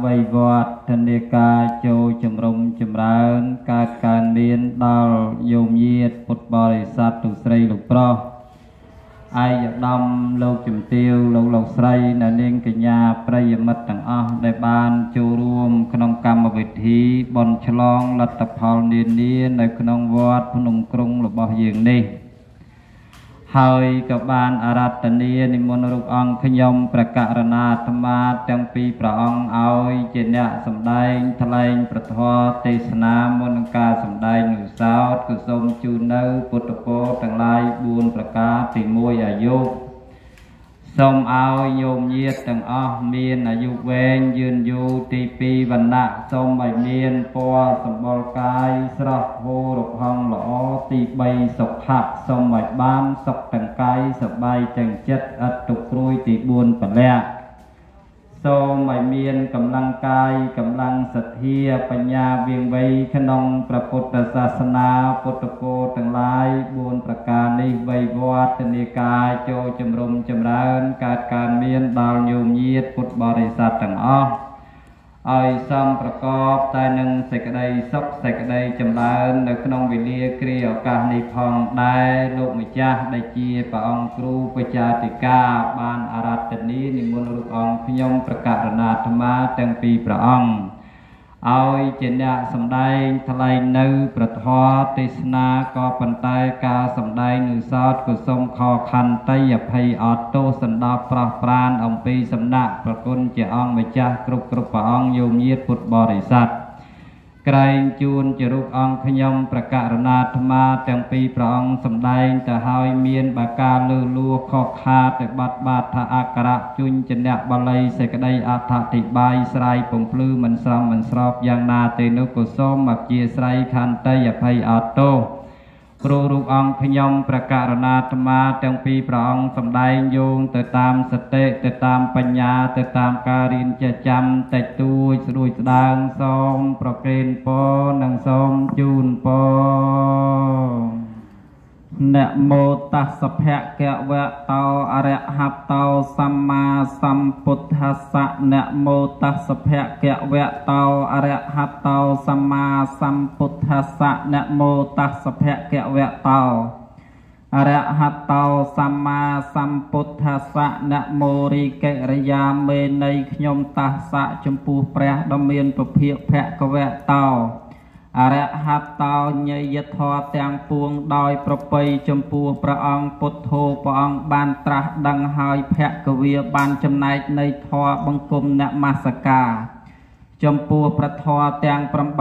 វៃវត្តធនាគារចូលជំរុំចម្រើនកើតការមានដល់យោមញាតិពុទ្ធបរិស័ទទូស្រីលោកប្រុសអាយដាមលោកជំទាវលោកស្រីនិងនាងកញ្ញាប្រិយមិត្តទាំងអស់ដែលបានចូលរួមក្នុងកម្មវិធីបុណ្យឆ្លងលទ្ធផលនានានៅក្នុងវត្តភ្នំក្រុងរបស់យើងនេះហើយក៏បានអារាធនានិមន្តរូបអង្គខ្ញុំព្រះករុណាអាត្មាទាំងពីរព្រះអង្គឲ្យជាអ្នកសម្ដែងថ្លែងព្រះធម៌ទេសនាមុននឹងការសម្ដែងនុសោតក៏សូមជូននៅពុទ្ធពរទាំងឡាយ4ប្រការទី1អាយុសូមឲ្យញោមញាតិទាំងអស់មានអាយុវែងយឺនយូរទី2វណ្ណៈសូមឲ្យមានពណ៌សម្បុរកាយស្រស់ហូររហ័ងល្អទី3សុខៈសូមឲ្យបានសុខទាំងកាយសប្បាយទាំងចិត្តឥតទុក្ខព្រួយទី4ពលៈសូមឲ្យមានកម្លាំងកាយកម្លាំងសទ្ធាបញ្ញាវាងវៃក្នុងព្រះពុទ្ធសាសនាពុទ្ធគោទាំងឡាយ4ប្រការនេះវៃវត្តធនាគារចូលជំរុំចម្រើនកើតការមានដល់ញោមញាតិពុទ្ធបរិស័ទទាំងអស់ឲ្យសំប្រកបតែនឹងសេចក្តីសុខសេចក្តីចម្រើននៅក្នុងវេលាគ្រាឱកាសនេះផងដែរលោកម្ចាស់ដែលជាព្រះអង្គគ្រូបច្ចាតិកាបានអារាធនានិមន្តរូបអង្គខ្ញុំព្រះករុណាអាត្មាទាំងពីរព្រះអង្គឲ្យជាអ្នកសម្ដែងថ្លែងនៅព្រះធម៌ទេសនាក៏ប៉ុន្តែការសម្ដែងនុសោតក៏សូមខខន្តីអភ័យអត់ទោសសណ្ដោសប្រោះប្រានអំពីសំណាក់ប្រគុណជាអង្គម្ចាស់គ្រប់ព្រះអង្គយោមញាតិពុទ្ធបរិស័ទក្រែងជូនជារូបអង្គខ្ញុំព្រះករុណាអាត្មាទាំងពីរព្រះអង្គសម្ដែងទៅឲ្យមានបាការលឺលួខកខាតទៅបាត់បាថាអក្សរជញ្ញៈបាលីសេចក្តីអត្ថអធិប្បាយស្រាយពំភ្លឺមិនស្រមមិនស្របយ៉ាងណាទេនោះក៏សូមអព្យាស្រ័យខន្តីអភ័យអត់ទោសព្រោះរូបអង្គខ្ញុំព្រះករុណាអាត្មាទាំងពីរព្រះអង្គសម្ដែងយោងទៅតាមសតិទៅតាមបញ្ញាទៅតាមការរៀនចេះចាំតិចតួចស្រួយស្ដាងសូមប្រគេនពរនិងសូមជូនពរนะโมตัสสะภะคะวะโตอะระหะโตสัมมาสัมพุทธัสสะนะโมตัสสะภะคะวะโตอะระหะโตสัมมาสัมพุทธัสสะนะโมตัสสะภะคะวะโตอะระหะโตสัมมาสัมพุทธัสสะนะโมរិកេរយាមេនៃខ្ញុំតាសៈចំពោះព្រះដ៏មានពភាកភគវៈតោអរហតោញយធម៌ទាំងពួងដោយប្រពៃចំពោះព្រះអង្គពុទ្ធោព្រះអង្គបានត្រាស់ដឹងហើយភគវាបានចំណែកនៃធម៌បង្គំនមស្ការចំពោះព្រះធម៌ទាំង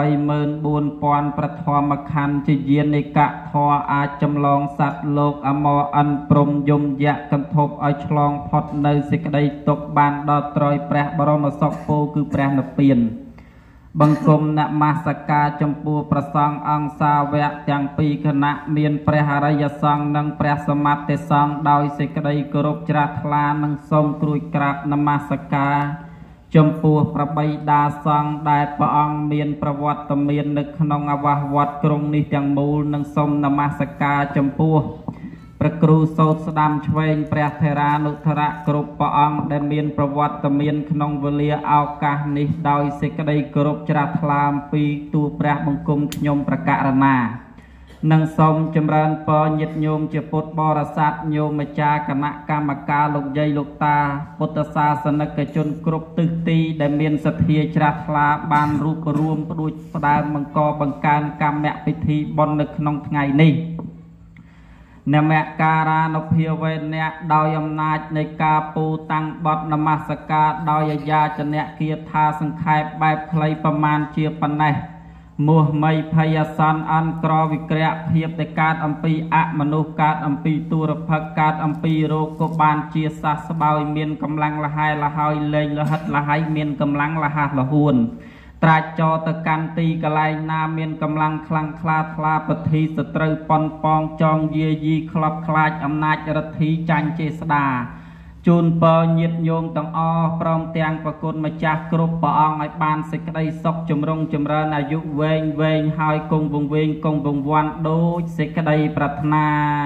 84000 ព្រះធម្មខណ្ឌជាយានិកធម៌អាចចម្លងសត្វលោកអមរអិនព្រំយមយៈកន្ធប់ឲ្យឆ្លងផុតនៅសេចក្តីទុក្ខបានដល់ត្រយព្រះបរមសុខពោគឺព្រះនិព្វានបង្គំនមស្ការចំពោះព្រះសង្ឃអង្គសាវកទាំងពីរគណៈមានព្រះអរិយសង្ឃនិងព្រះសមត្ថសង្ឃដោយសេចក្តីគោរពជ្រះថ្លានិងសូមគ្រួចក្រាបនមស្ការចំពោះព្រះបិតាសង្ឃដែលព្រះអង្គមានប្រវត្តិមាននៅក្នុងអវាសវត្តក្រុងនេះទាំងមូលនិងសូមនមស្ការចំពោះព្រះគ្រូសូត្រស្ដាំឆ្វេងព្រះថេរានុថរៈគ្រប់ព្រះអង្គដែលមានប្រវត្តិមានក្នុងវេលាឱកាសនេះដោយសេចក្តីគោរពជ្រះថ្លាអំពីទូព្រះបង្គំខ្ញុំព្រះករុណានិងសូមចម្រើនពរញាតិញោមជាពុទ្ធបរិស័ទញោមម្ចាស់គណៈកម្មការលោកយាយលោកតាពុទ្ធសាសនិកជនគ្រប់ទិសទីដែលមានសទ្ធាជ្រះថ្លាបានរួបរួមផ្ដួចផ្ដើមបង្កបង្កើនកម្មពិធីបុណ្យនៅក្នុងថ្ងៃនេះនមការានុភាវេអ្នកដោយអំណាចនៃការពូតាំងបទនមស្ការដោយអាយាចនៈគាថាសង្ខេបបែបខ្លីប្រមាណជាប៉ុណ្ណេះមោះមីភ័យអសន្នអន្តក្រវិក្រៈភាពដែលកើតអំពីអមនុស្សកើតអំពីទុរភិក្ខកើតអំពីរោគក៏បានជាសះស្បើយមានកម្លាំងលហើយលហើយលែងលហិតលហើយមានកម្លាំងលះលហួនត្រាច់ចោទៅកាន់ទីកន្លែងណាមានកម្លាំងខ្លាំងខ្លាថ្លាប្រធីសត្រូវប៉ុនប៉ងចងយាយីក្លប់ខ្លាចអំណាចរដ្ឋីចាញ់ចេស្តាជូនពរញាតិញោមទាំងអស់ព្រមទាំងប្រគុណម្ចាស់គ្រប់ព្រះអង្គឲ្យបានសេចក្តីសុខចម្រុងចម្រើនអាយុវែងវែងហើយគង់វង្វេងគង់វង្វាន់ដូចសេចក្តីប្រាថ្នា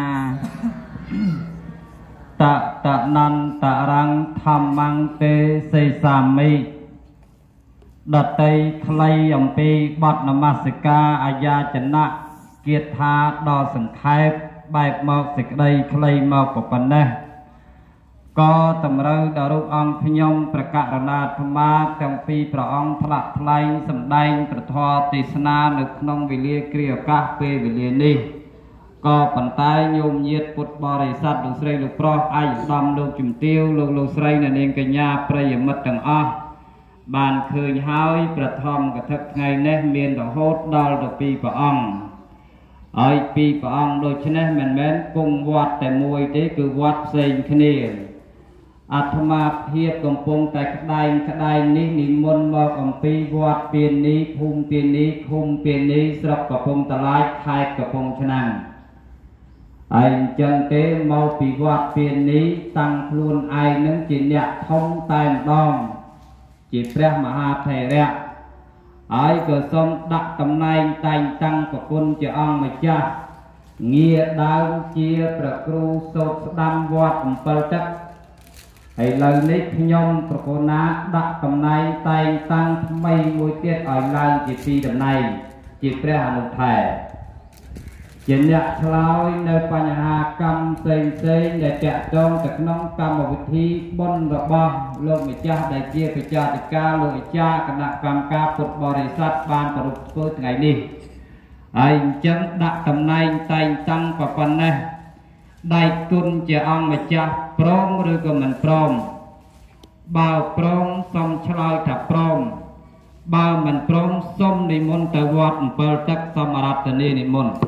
តតនន្តរੰធម្មੰទេសេសាមិដតីខ្លីអំពីបទនមស្ការអាយាចនៈគៀតថាដល់សង្ខេបបែបមកសេចក្តីខ្លីមកប៉ុណ្ណេះក៏តម្រូវដល់រូបអង្គខ្ញុំប្រកាសណាអាត្មាទាំងពីរព្រះអង្គថ្លាក់ថ្លែងសម្ដែងប្រធមទេសនានៅក្នុងវេលាគ្រាឱកាសពេលវេលានេះក៏ប៉ុន្តែញោមញាតិពុទ្ធបរិស័ទលោកស្រីលោកប្រុសអាយឧត្តមលោកជំទាវលោកស្រីអ្នកនាងកញ្ញាប្រិយមិត្តទាំងអស់បានឃើញហើយប្រធមកថាថ្ងៃនេះមានរហូតដល់ទៅ2ព្រះអង្គហើយ2ព្រះអង្គដូច្នេះមិនមែនគង់វត្តតែមួយទេគឺវត្តផ្សេងគ្នាអាត្មាភាពកំពុងតែក្តែងនេះនិមន្តមកអំពីវត្តពាននេះភូមិពាននេះឃុំពាននេះស្រុកកំពង់តាឡាចខេត្តកំពង់ឆ្នាំងហើយអញ្ចឹងទេមកពីវត្តពាននេះតាំងខ្លួនឯងនឹងជាអ្នកធំតែម្ដងជាព្រះមហាថេរៈហើយក៏សូមដាក់តំណែងតែងតាំងប្រគុណជាអង្គម្ចាស់ងារដើមជាព្រះគ្រូសូត្រស្ដាំវត្ត7ទឹកហើយឥឡូវនេះខ្ញុំប្រគណាដាក់តំណែងតែងតាំងថ្មីមួយទៀតឲ្យឡើងជា2តំណែងជាព្រះអនុថែជាអ្នកឆ្លើយនៅបញ្ហាកម្មផ្សេងដែលតាក់ទងទៅក្នុងកម្មវិធីបុណ្យរបស់លោកម្ចាស់ដែលជាបច្ចាតិកាលោកអាចារ្យគណៈកម្មការពុទ្ធបរិស័ទបានប្រពធ្វើថ្ងៃនេះហើយអញ្ចឹងដាក់តំណែងតែងតាំងប៉ុណ្ណេះដៃគុណជាអង្គម្ចាស់ព្រមឬក៏មិនព្រមបើព្រមសូមឆ្លើយថាព្រមបើមិនព្រមសូមនិមន្តទៅវត្ត7ទឹកសូមអរតនានិមន្ត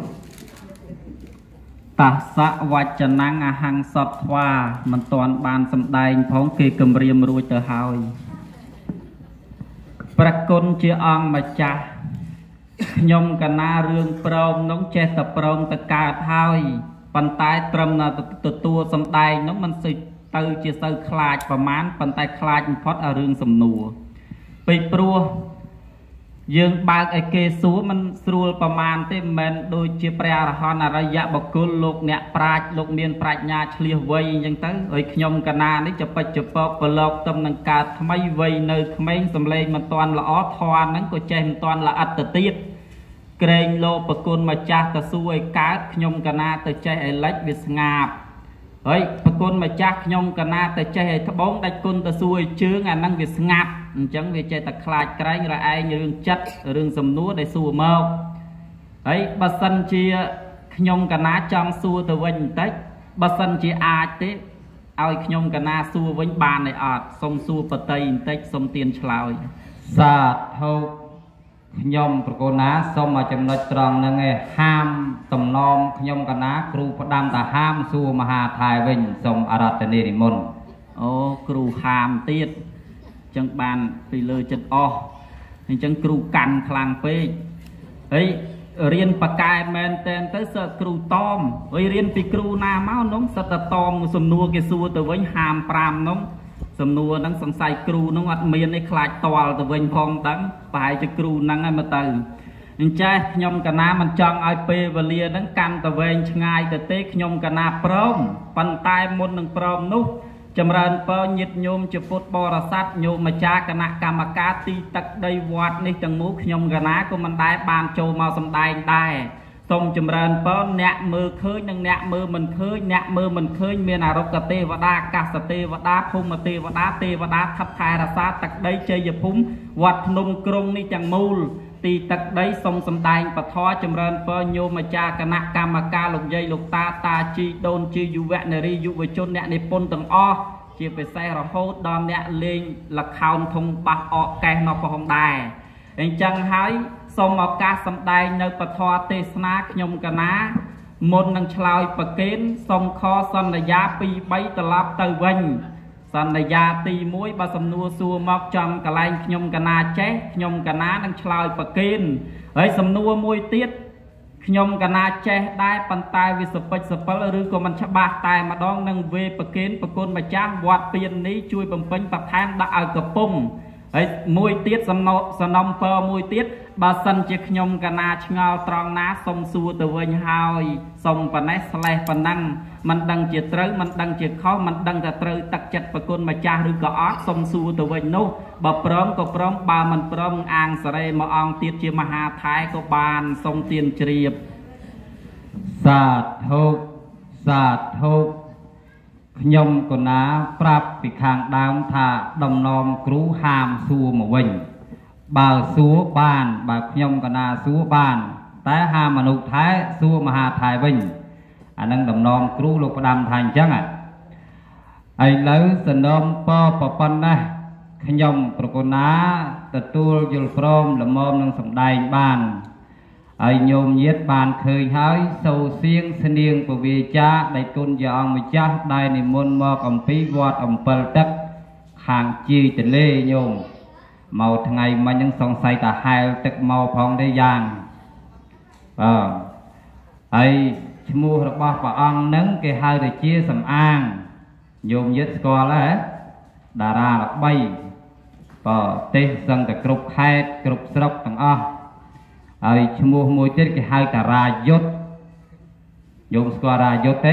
តាសៈវចនាំងអហង្សតធ្វាមិនទាន់បានសម្ដែងផងគេគម្រាមរួចទៅហើយប្រគុណជាអង្គម្ចាស់ខ្ញុំកណារឿងព្រមនោះចេះតែព្រមទៅកើតហើយប៉ុន្តែត្រឹមតែទទួលសម្ដែងនោះมันទៅជាសូវខ្លាចប្រមាណប៉ុន្តែខ្លាចបំផុតឲ្យរឿងសំណួរពីព្រោះយើងបើកឲ្យគេសួរมันស្រួលប្រមាណទេមិនមែនដូចជាព្រះអរហន្តអរិយបុគ្គលលោកអ្នកប្រាជ្ញលោកមានប្រាជ្ញាឆ្លៀសវៃអញ្ចឹងទៅហើយខ្ញុំកណានេះចពិចចពកប្រឡោកទំនឹងកើតថ្មីវ័យនៅក្មេងសំឡេងមិនតាន់ល្អធម៌ហ្នឹងក៏ចេះមិនតាន់ល្អិតទៅទៀតក្រែងលោកប្រគុណម្ចាស់ទៅសួរឲ្យកើតខ្ញុំកណាទៅចេះឲ្យលិចវាស្ងាប់ហើយប្រគុណម្ចាស់ខ្ញុំកណាទៅចេះឲ្យត្បូងដាច់គុណទៅសួរឲ្យជើងអាហ្នឹងវាស្ងាត់អញ្ចឹងវាចេះតែខ្លាចក្រែងរឯងរឿងចិត្តរឿងសំណួរដែលសួរមកហើយបើសិនជាខ្ញុំកណាចង់សួរទៅវិញបន្តិចបើសិនជាអាចទេឲ្យខ្ញុំកណាសួរវិញបានទេអត់សុំសួរបតីបន្តិចសុំទានឆ្លើយសាធុខ្ញុំប្រកូនណាសូមឲ្យចំណុចត្រង់ហ្នឹងឯងហាមតំណមខ្ញុំកណាគ្រូផ្ដាំតាហាមសួរមហាថៃវិញសូមអរតនានិមន្តអូគ្រូហាមទៀតអញ្ចឹងបានពីលើចិត្តអស់អញ្ចឹងគ្រូកាន់ខ្លាំងពេកហើយរៀនបកែមែនតែនទៅសិស្សគ្រូតមហើយរៀនពីគ្រូណាមកនោះសិតតែតមសំណួរគេសួរទៅវិញហាម5នោះសំណួរហ្នឹងសង្ស័យគ្រូហ្នឹងអត់មានទេខ្លាចតល់ទៅវិញផងដឹងប្រហែលជាគ្រូហ្នឹងឯងមកទៅអញ្ចឹងខ្ញុំកណាមិនចង់ឲ្យពេលវេលាហ្នឹងកាន់ទៅវែងឆ្ងាយទៅទេខ្ញុំកណាព្រមប៉ុន្តែមុននឹងព្រមនោះចម្រើនពរញាតិញោមជាពុទ្ធបរិស័ទញោមម្ចាស់គណៈកម្មការទីទឹកដីវត្តនេះទាំងមូលខ្ញុំកណាក៏មិនដែលបានចូលមកសម្ដែងដែរសូមចម្រើនពរអ្នកមើលឃើញនិងអ្នកមើលមិនឃើញអ្នកមើលមិនឃើញមានអរុគទេវតាអាកាសទេវតាភូមិទេវតាទេវតាថថែរក្សាទឹកដីជ័យភូមិវត្តភ្នំក្រុងនេះទាំងមូលទីទឹកដីសូមសម្ដែងពធចម្រើនពរញោមម្ចាស់គណៈកម្មការលោកយាយលោកតាជីដូនជីយុវនារីយុវជនអ្នកនិពន្ធទាំងអស់ជាពិសេសរហូតដល់អ្នកលេងល្ខោនធំបាសអកកេះនៅផងដែរអញ្ចឹងហើយសូមឱកាសសម្ដែងនៅពធទេសនាខ្ញុំកណាមុននឹងឆ្លើយប្រកេនសូមខសន្យា2 3ត្រឡប់ទៅវិញសន្យាទី1បើសំណួរសួរមកចំកន្លែងខ្ញុំកណាចេះខ្ញុំកណានឹងឆ្លើយប្រកេនហើយសំណួរមួយទៀតខ្ញុំកណាចេះដែរប៉ុន្តែវាសពេចសពិលឬក៏មិនច្បាស់តែម្ដងនឹងវេប្រកេនប្រគុណម្ចាស់វត្តពៀននេះជួយបំពេញបន្ថែមដាក់ឲ្យកំពុងហើយមួយទៀតសំណុំពរមួយទៀតបើសិនជាខ្ញុំកណាឆ្ងល់ត្រង់ណាសុំសួរទៅវិញហើយសុំប៉ុណ្ណេះស្លេះប៉ុណ្ណឹងមិនដឹងជាត្រូវមិនដឹងជាខុសមិនដឹងថាត្រូវទឹកចិត្តប្រគុណម្ចាស់ឬក៏អត់សុំសួរទៅវិញនោះបើព្រមក៏ព្រមបើមិនព្រមអាងសរេមួយអង្គទៀតជាមហាថែក៏បានសុំទានជ្រាបសាធុសាធុខ្ញុំកណាប្រាប់ពីខាងដើមថាដំណំគ្រូហាមសួរមកវិញបើសួរបានបើខ្ញុំកណាសួរបានតែហាមមនុស្សថែសួរមហាថែវិញអានឹងដំណំគ្រូលោកផ្ដាំថាអញ្ចឹងឥឡូវសំណុំពរប៉ុណ្ណាខ្ញុំប្រគុណាទទួលយល់ព្រមល្មមនឹងសម្ដែងបានហើយញោមញាតបានឃើញហើយសូរសៀងស្នៀងពវាចាដៃគុណជាអង្គម្ចាស់ដែលនិមន្តមកអំពីវត្តអំពិលទឹកខាងជីទលេញោមមកថ្ងៃមិញនឹងសង្ស័យតាហែលទឹកមកផងទេយ៉ាងហើយឈ្មោះរបស់ព្រះអង្គនឹងគេហៅថាជាសំអាងញោមញាតស្គាល់ហ៎តារាល្បីទេសឹងតែគ្រប់ខេត្តគ្រប់ស្រុកទាំងអស់ហើយឈ្មោះមួយទៀតគេហៅតារាយុទ្ធញោមស្គាល់រាយុទ្ធទេ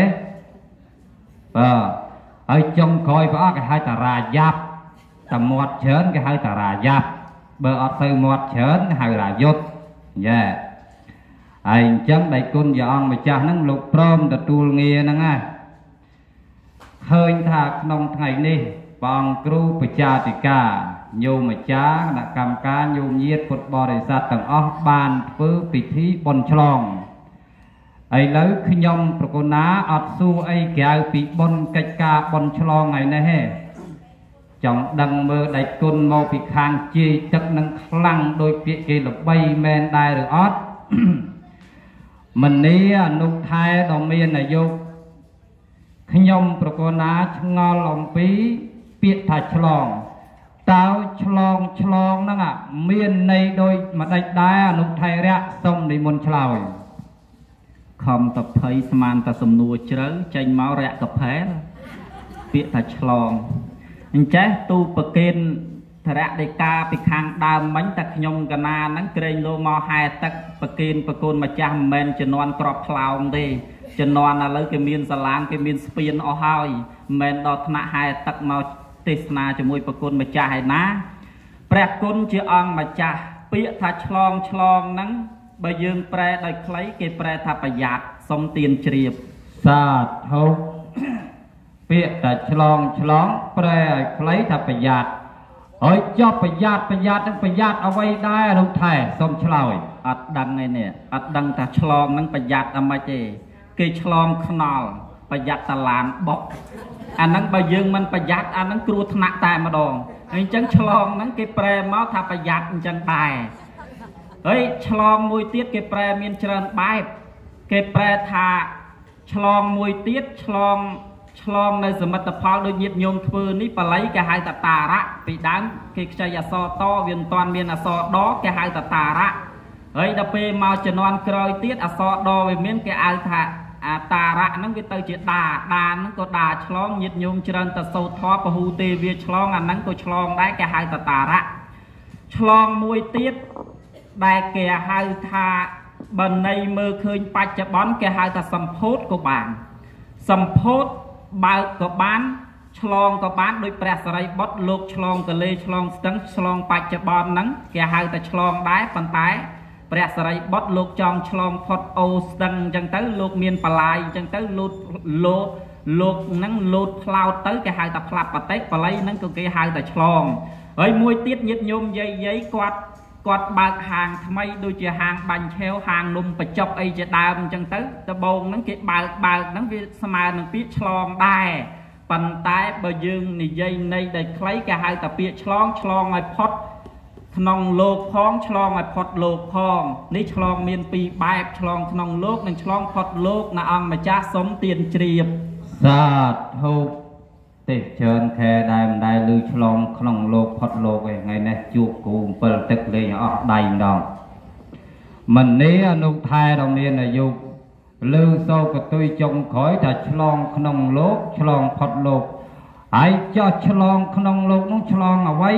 ហើយចុងក្រោយព្រះអង្គគេហៅតារាយ៉ាប់តែមាត់ច្រើនគេហៅតារាយ៉ាប់បើអត់ទៅមាត់ច្រើនគេហៅរាយុទ្ធយ៉ាហើយអញ្ចឹងដៃគុណជាអង្គម្ចាស់ហ្នឹងលោកព្រមទទួលងារហ្នឹងណាឃើញថាក្នុងថ្ងៃនេះព្រះអង្គគ្រូបច្ចាតិកាញោមអាចារ្យគណៈកម្មការញោមញាតពុទ្ធបរិស័ទទាំងអស់បានធ្វើពិធីបុណ្យឆ្លងឥឡូវខ្ញុំប្រគុណាអត់សួរអីក្រៅពីបុណ្យកិច្ចការបុណ្យឆ្លងថ្ងៃនេះទេចង់ដឹងមើលដៃគុណមកពីខាងជាយទឹកនឹងខ្លាំងដោយពាក្យគេល្បីមែនដែរឬអត់មនីអនុថែដ៏មានអាយុខ្ញុំប្រគុណាឆ្ងល់អំពីពាក្យថាឆ្លងតើឆ្លងហ្នឹងមានន័យដូចម្ដេចដែរអនុថេរៈសូមនិមន្តឆ្លើយខំតភ័យស្មានតែសំណួរជ្រៅចេញមករយៈកផែពាក្យថាឆ្លងអញ្ចេះទូប្រកេនធរៈដេកាពីខាងដើមមិញតែខ្ញុំកណាហ្នឹងក្រែងលោមកហែទឹកប្រកេនប្រកូនម្ចាស់មិនមែនជំនាន់ក្របខ្លោងទេជំនាន់ឥឡូវគេមានសាឡាងគេមានស្ពានអស់ហើយមិនមែនដល់ថ្នាក់ហែទឹកមកទេសនាជាមួយប្រគុណម្ចាស់ឯណាព្រះគុណជាអង្គម្ចាស់ពាក្យថាឆ្លងហ្នឹងបើយើងប្រែដោយខ្លីគេប្រែថាប្រយ័ត្នសុំទានជ្រាបសាធុពាក្យថាឆ្លងប្រែឲ្យខ្លីថាប្រយ័ត្នហើយចប់ប្រយ័ត្ននឹងប្រយ័ត្នអ្វីដែរនោះថែសុំឆ្លើយអត់ដឹងឯនេះអត់ដឹងថាឆ្លងហ្នឹងប្រយ័ត្នអ្មេចទេគេឆ្លងខ្នល់ប្រយ័ត្នតឡានបុកអាហ្នឹងបើយើងមិនប្រយ័ត្នអាហ្នឹងគ្រោះថ្នាក់តែម្ដងអញ្ចឹងឆ្លងហ្នឹងគេប្រែមកថាប្រយ័ត្នអញ្ចឹងដែរហើយឆ្លងមួយទៀតគេប្រែមានច្រើនបែបគេប្រែថាឆ្លងមួយទៀតឆ្លងនៅសមិទ្ធផលដូចញាតិញោមធ្វើនេះបល័យគេហៅថាតារៈពីដើមគេខ្ចីអក្សរតវាមិនតាន់មានអក្សរដគេហៅថាតារៈហើយដល់ពេលមកជំនាន់ក្រោយទៀតអក្សរដវាមានគេហៅថាអាតារៈហ្នឹងវាទៅជាដាហ្នឹងក៏ដាឆ្លងញាតិញោមច្រើនតែសូត្រធម៌ពហុទេវាឆ្លងអាហ្នឹងក៏ឆ្លងដែរគេហៅថាតារៈឆ្លងមួយទៀតដែលគេហៅថាបើន័យមើលឃើញបច្ចុប្បន្នគេហៅថាសម្ពោធក៏បានសម្ពោធបើកក៏បានឆ្លងក៏បានដោយព្រះសរិបុត្រលោកឆ្លងទលេឆ្លងស្ទឹងឆ្លងបច្ចុប្បន្នហ្នឹងគេហៅថាឆ្លងដែរប៉ុន្តែព្រះសរិបុត្រលោកចង់ឆ្លងផុតអូស្ទឹងអញ្ចឹងទៅលោកមានបលាយអញ្ចឹងទៅលោកហ្នឹងលោតផ្លោតទៅគេហៅថាផ្លាប់បតិបល័យហ្នឹងក៏គេហៅថាឆ្លងហើយមួយទៀតញាតិញោមយាយគាត់បើកហាងថ្មីដូចជាហាងបាញ់ឆេវហាងនំបញ្ចុកអីជាដើមអញ្ចឹងទៅដបងហ្នឹងគេបើកហ្នឹងវាស្មើនឹងពាក្យឆ្លងដែរប៉ុន្តែបើយើងនិយាយន័យដែលខ្លីគេហៅថាពាក្យឆ្លងឲ្យផុតក្នុងលោកផងឆ្លងឲ្យផុតលោកផងនេះឆ្លងមានពីរបែបឆ្លងក្នុងលោកនិងឆ្លងផុតលោកណាអង្គម្ចាស់សុំទានជ្រាបសាធុទេច្រើនខែដែរមិនដែលឮឆ្លងក្នុងលោកផុតលោកឯថ្ងៃនេះជួបគ្រូ7ទឹកលេងអស់ដៃម្ដងមនីអនុថែដ៏មានអាយុឮសូរកតុយចុងក្រោយថាឆ្លងក្នុងលោកឆ្លងផុតលោកហើយចោះឆ្លងក្នុងលោកនោះឆ្លងអ្វី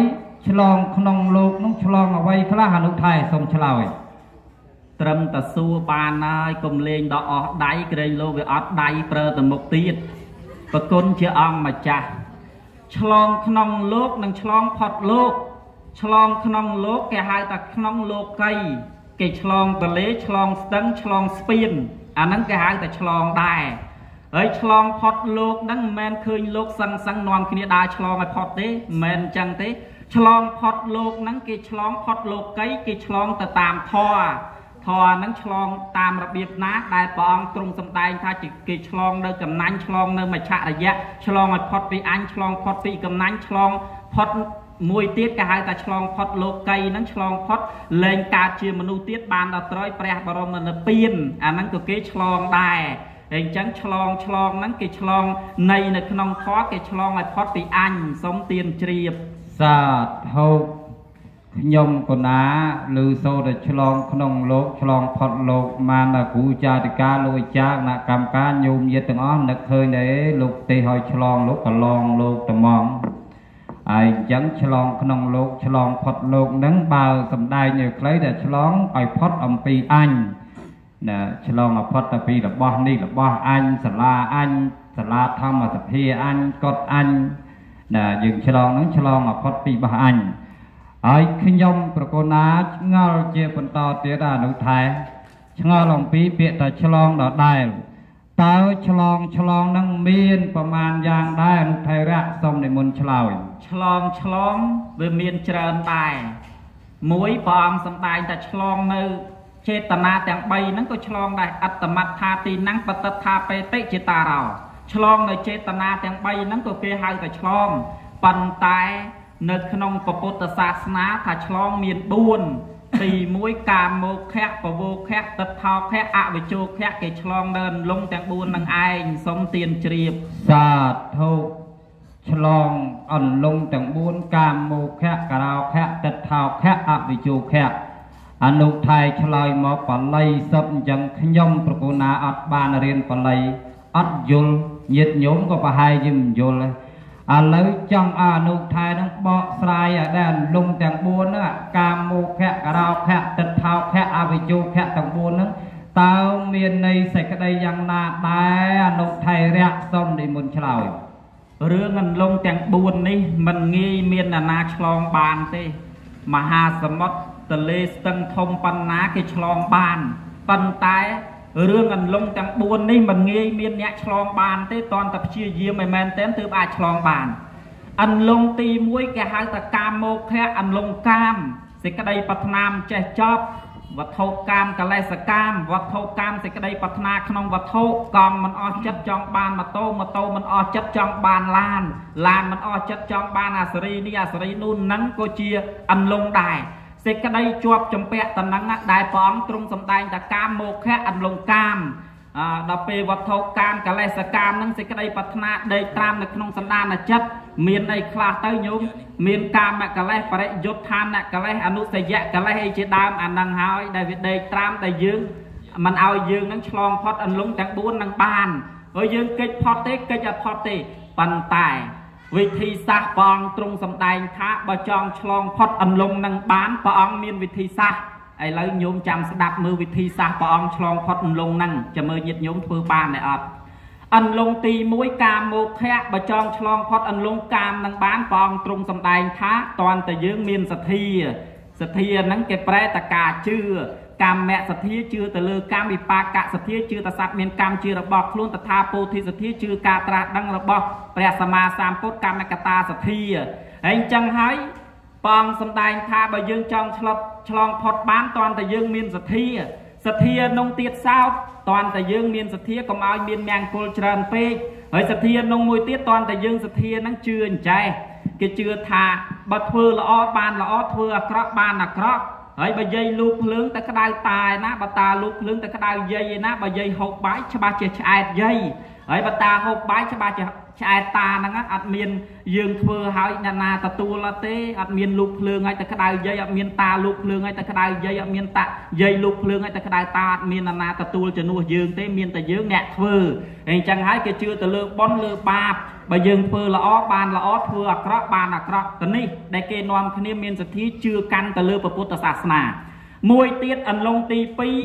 ឆ្លងក្នុងលោកនោះឆ្លងអ្វីខ្លះអនុថៃសូមឆ្លើយត្រឹមតែសួរបានហើយកុំលេងដល់អស់ដៃក្រែងលោកវាអត់ដៃប្រើទៅមុខទៀតប្រគុណជាអង្គម្ចាស់ឆ្លងក្នុងលោកនិងឆ្លងផុតលោកឆ្លងក្នុងលោកគេហៅថាក្នុងលោកីគេឆ្លងទលេឆ្លងស្ទឹងឆ្លងស្ពានអាហ្នឹងគេហៅថាឆ្លងដែរហើយឆ្លងផុតលោកហ្នឹងមិនមែនឃើញលោកសឹងនាំគ្នាដើរឆ្លងឲ្យផុតទេមិនមែនអញ្ចឹងទេឆ្លងផុតលោកហ្នឹងគេឆ្លងផុតលោកីគេឆ្លងទៅតាមធម៌ហ្នឹងឆ្លងតាមរបៀបណាដែលព្រះអង្គទ្រង់សម្ដែងថាគេឆ្លងនៅកំណាញ់ឆ្លងនៅមច្ឆរយៈឆ្លងឲ្យផុតពីអញឆ្លងផុតពីកំណាញ់ឆ្លងផុតមួយទៀតគេហៅថាឆ្លងផុតលោកីហ្នឹងឆ្លងផុតលែងកើតជាមនុស្សទៀតបានដល់ត្រយព្រះបរមនិព្វានអាហ្នឹងក៏គេឆ្លងដែរហើយអញ្ចឹងឆ្លងហ្នឹងគេឆ្លងនៃនៅក្នុងធម៌គេឆ្លងឲ្យផុតពីអញសូមទានជ្រាបសាធុខ្ញុំកណាឬសូត្រឆ្លងក្នុងលោកឆ្លងផុតលោកបានដល់គ្រូចាតិកាលោកអាចារ្យគណៈកម្មការញោមញាតិទាំងអស់នឹកឃើញដែរលោកទេឲ្យឆ្លងលោកកឡងលោកត្មងហើយអញ្ចឹងឆ្លងក្នុងលោកឆ្លងផុតលោកហ្នឹងបើសំដែងនៅខ្លីតែឆ្លងឲ្យផុតអំពីអញណាឆ្លងឲ្យផុតទៅពីរបស់នេះរបស់អញសាលាអញសាលាធម្មសភាអញកត់អញណាយើងឆ្លងហ្នឹងឆ្លងឲ្យផុតពីរបស់អញហើយខ្ញុំប្រកូណាឆ្ងល់ជាបន្តទៀតអនុថែឆ្ងល់អំពីពាក្យថាឆ្លងដដែលតើឆ្លងហ្នឹងមានប្រមាណយ៉ាងដែរអនុថែរៈសូមនិមន្តឆ្លើយឆ្លងវាមានច្រើនដែរមួយព្រះអង្គសម្ដែងថាឆ្លងនៅចេតនាទាំង3ហ្នឹងក៏ឆ្លងដែរអត្តមត្ថាទីណੰបតិថាបេតិចេតារោឆ្លងនៅចេតនាទាំង3ហ្នឹងក៏គេហៅថាឆ្លងប៉ុន្តែនៅក្នុងពុទ្ធសាសនាថាឆ្លងមាន4ទី1កាមោខៈពវោខៈទិដ្ឋោខៈអវិជោខៈគេឆ្លងនៅលំទាំង4នឹងឯងសូមទានជ្រាបសាធុឆ្លងអន្លង់ទាំង4កាមោខៈករោខៈទិដ្ឋោខៈអវិជោខៈអនុថៃឆ្លើយមកបល័យសពអញ្ចឹងខ្ញុំប្រកូណាអត់បានរៀនបល័យអត់យល់ញាតិញោមក៏ប្រហែលជាមិនយល់ឥឡូវចង់អនុថែនឹងបកស្រាយឲ្យដែរលំទាំង4ហ្នឹងកាមោខៈករោខៈទិដ្ឋោខៈអវិជោខៈទាំង4ហ្នឹងតើមានន័យសេចក្តីយ៉ាងណាដែរអនុថែរៈសូមនិមន្តឆ្លើយរឿងអន្លង់ទាំង4នេះមិនងាយមាននរណាឆ្លងបានទេមហាសមុទ្រទន្លេស្ទឹងធំប៉ុណ្ណាគេឆ្លងបានប៉ុន្តែរឿងអន្លង់ទាំង4នេះមិនងាយមានអ្នកឆ្លងបានទេតន់តែព្យាយាមឲ្យមែនទែនទើបអាចឆ្លងបានអន្លង់ទី1គេហៅថាកាមោខៈអន្លង់កាមសេចក្តីប្រាថ្នាចេះចប់វត្ថុកាមកលេសកាមវត្ថុកាមសេចក្តីប្រាថ្នាក្នុងវត្ថុកង់មិនអស់ចិត្តចង់បានម៉ូតូមិនអស់ចិត្តចង់បានឡានមិនអស់ចិត្តចង់បានអាសេរីនេះអាសេរីនោះហ្នឹងក៏ជាអន្លង់ដែរសេចក្តីជាប់ចម្ពាក់តំណឹងដែលព្រះអង្គទ្រង់សម្ដែងថាកាមោខៈអន្លង់កាមដល់ពេលវត្ថុកាមកលេសកាមហ្នឹងសេចក្តីប្រាថ្នាដេកត្រាំនៅក្នុងសន្តានចិត្តមានអីខ្លះទៅញោមមានកាមកលេសបរិយុទ្ធានកលេសអនុសយៈកលេសអីជាដើមអាហ្នឹងហើយដែលវាដេកត្រាំតែយើងមិនឲ្យយើងហ្នឹងឆ្លងផុតអន្លង់ទាំង4ហ្នឹងបានហើយយើងកិច្ចផុតទេកិច្ចអត់ផុតទេប៉ុន្តែវិធីសាស្ត្រព្រះអង្គទ្រង់សម្ដែងថាបើចង់ឆ្លងផុតអន្លង់នឹងបានព្រះអង្គមានវិធីសាស្ត្រឥឡូវញោមចាំស្ដាប់មើលវិធីសាស្ត្រព្រះអង្គឆ្លងផុតអន្លង់ហ្នឹងចាំមើលញាតិញោមធ្វើបានទេអត់អន្លង់ទី1កាមោខៈបើចង់ឆ្លងផុតអន្លង់កាមនឹងបានព្រះអង្គទ្រង់សម្ដែងថាតន់តែយើងមានសទ្ធាហ្នឹងគេប្រែតការជឿកម្មសទ្ធាជឿទៅលើកម្មវិបាកសទ្ធាជឿតសត្វមានកម្មជារបស់ខ្លួនតថាពោធិសទ្ធាជឿការត្រាស់ដឹងរបស់ព្រះសម្មាសម្ពុទ្ធកម្មកតាសទ្ធាហើយអញ្ចឹងហើយព្រះអង្គសម្ដែងថាបើយើងចង់ឆ្លងផុតបានតន់តែយើងមានសទ្ធាក្នុងទៀតសោតតន់តែយើងមានសទ្ធាកុំឲ្យមានមង្គលច្រើនពេកហើយសទ្ធាក្នុងមួយទៀតតន់តែយើងសទ្ធាហ្នឹងជឿអញ្ចេះគេជឿថាបើធ្វើល្អបានល្អធ្វើអាក្រក់បានអាក្រក់ហើយបើយាយលូកភ្លើងតែក្តៅតាឯណាបើតាលូកភ្លើងតែក្តៅយាយឯណាបើយាយហូបបាយច្បាស់ជាឆ្អែតយាយហើយបើតាហូបបាយច្បាស់ជាឆ្អែតតាហ្នឹងអត់មានយើងធ្វើឲ្យអ្នកណាទទួលទេអត់មានលូកភ្លើងឲ្យតែក្តៅយាយអត់មានតាលូកភ្លើងឲ្យតែក្តៅយាយអត់មានតាយាយលូកភ្លើងឲ្យតែក្តៅតាអត់មានអ្នកណាទទួលជំនួសយើងទេមានតែយើងអ្នកធ្វើអញ្ចឹងហើយគេជឿទៅលើបុណ្យលើបាបបើយើងធ្វើល្អបានល្អធ្វើអាក្រក់បានអាក្រក់ទៅនេះដែលគេនាំគ្នាមានសទ្ធាជឿកាន់ទៅលើព្រះពុទ្ធសាសនាមួយទៀតអន្លង់ទី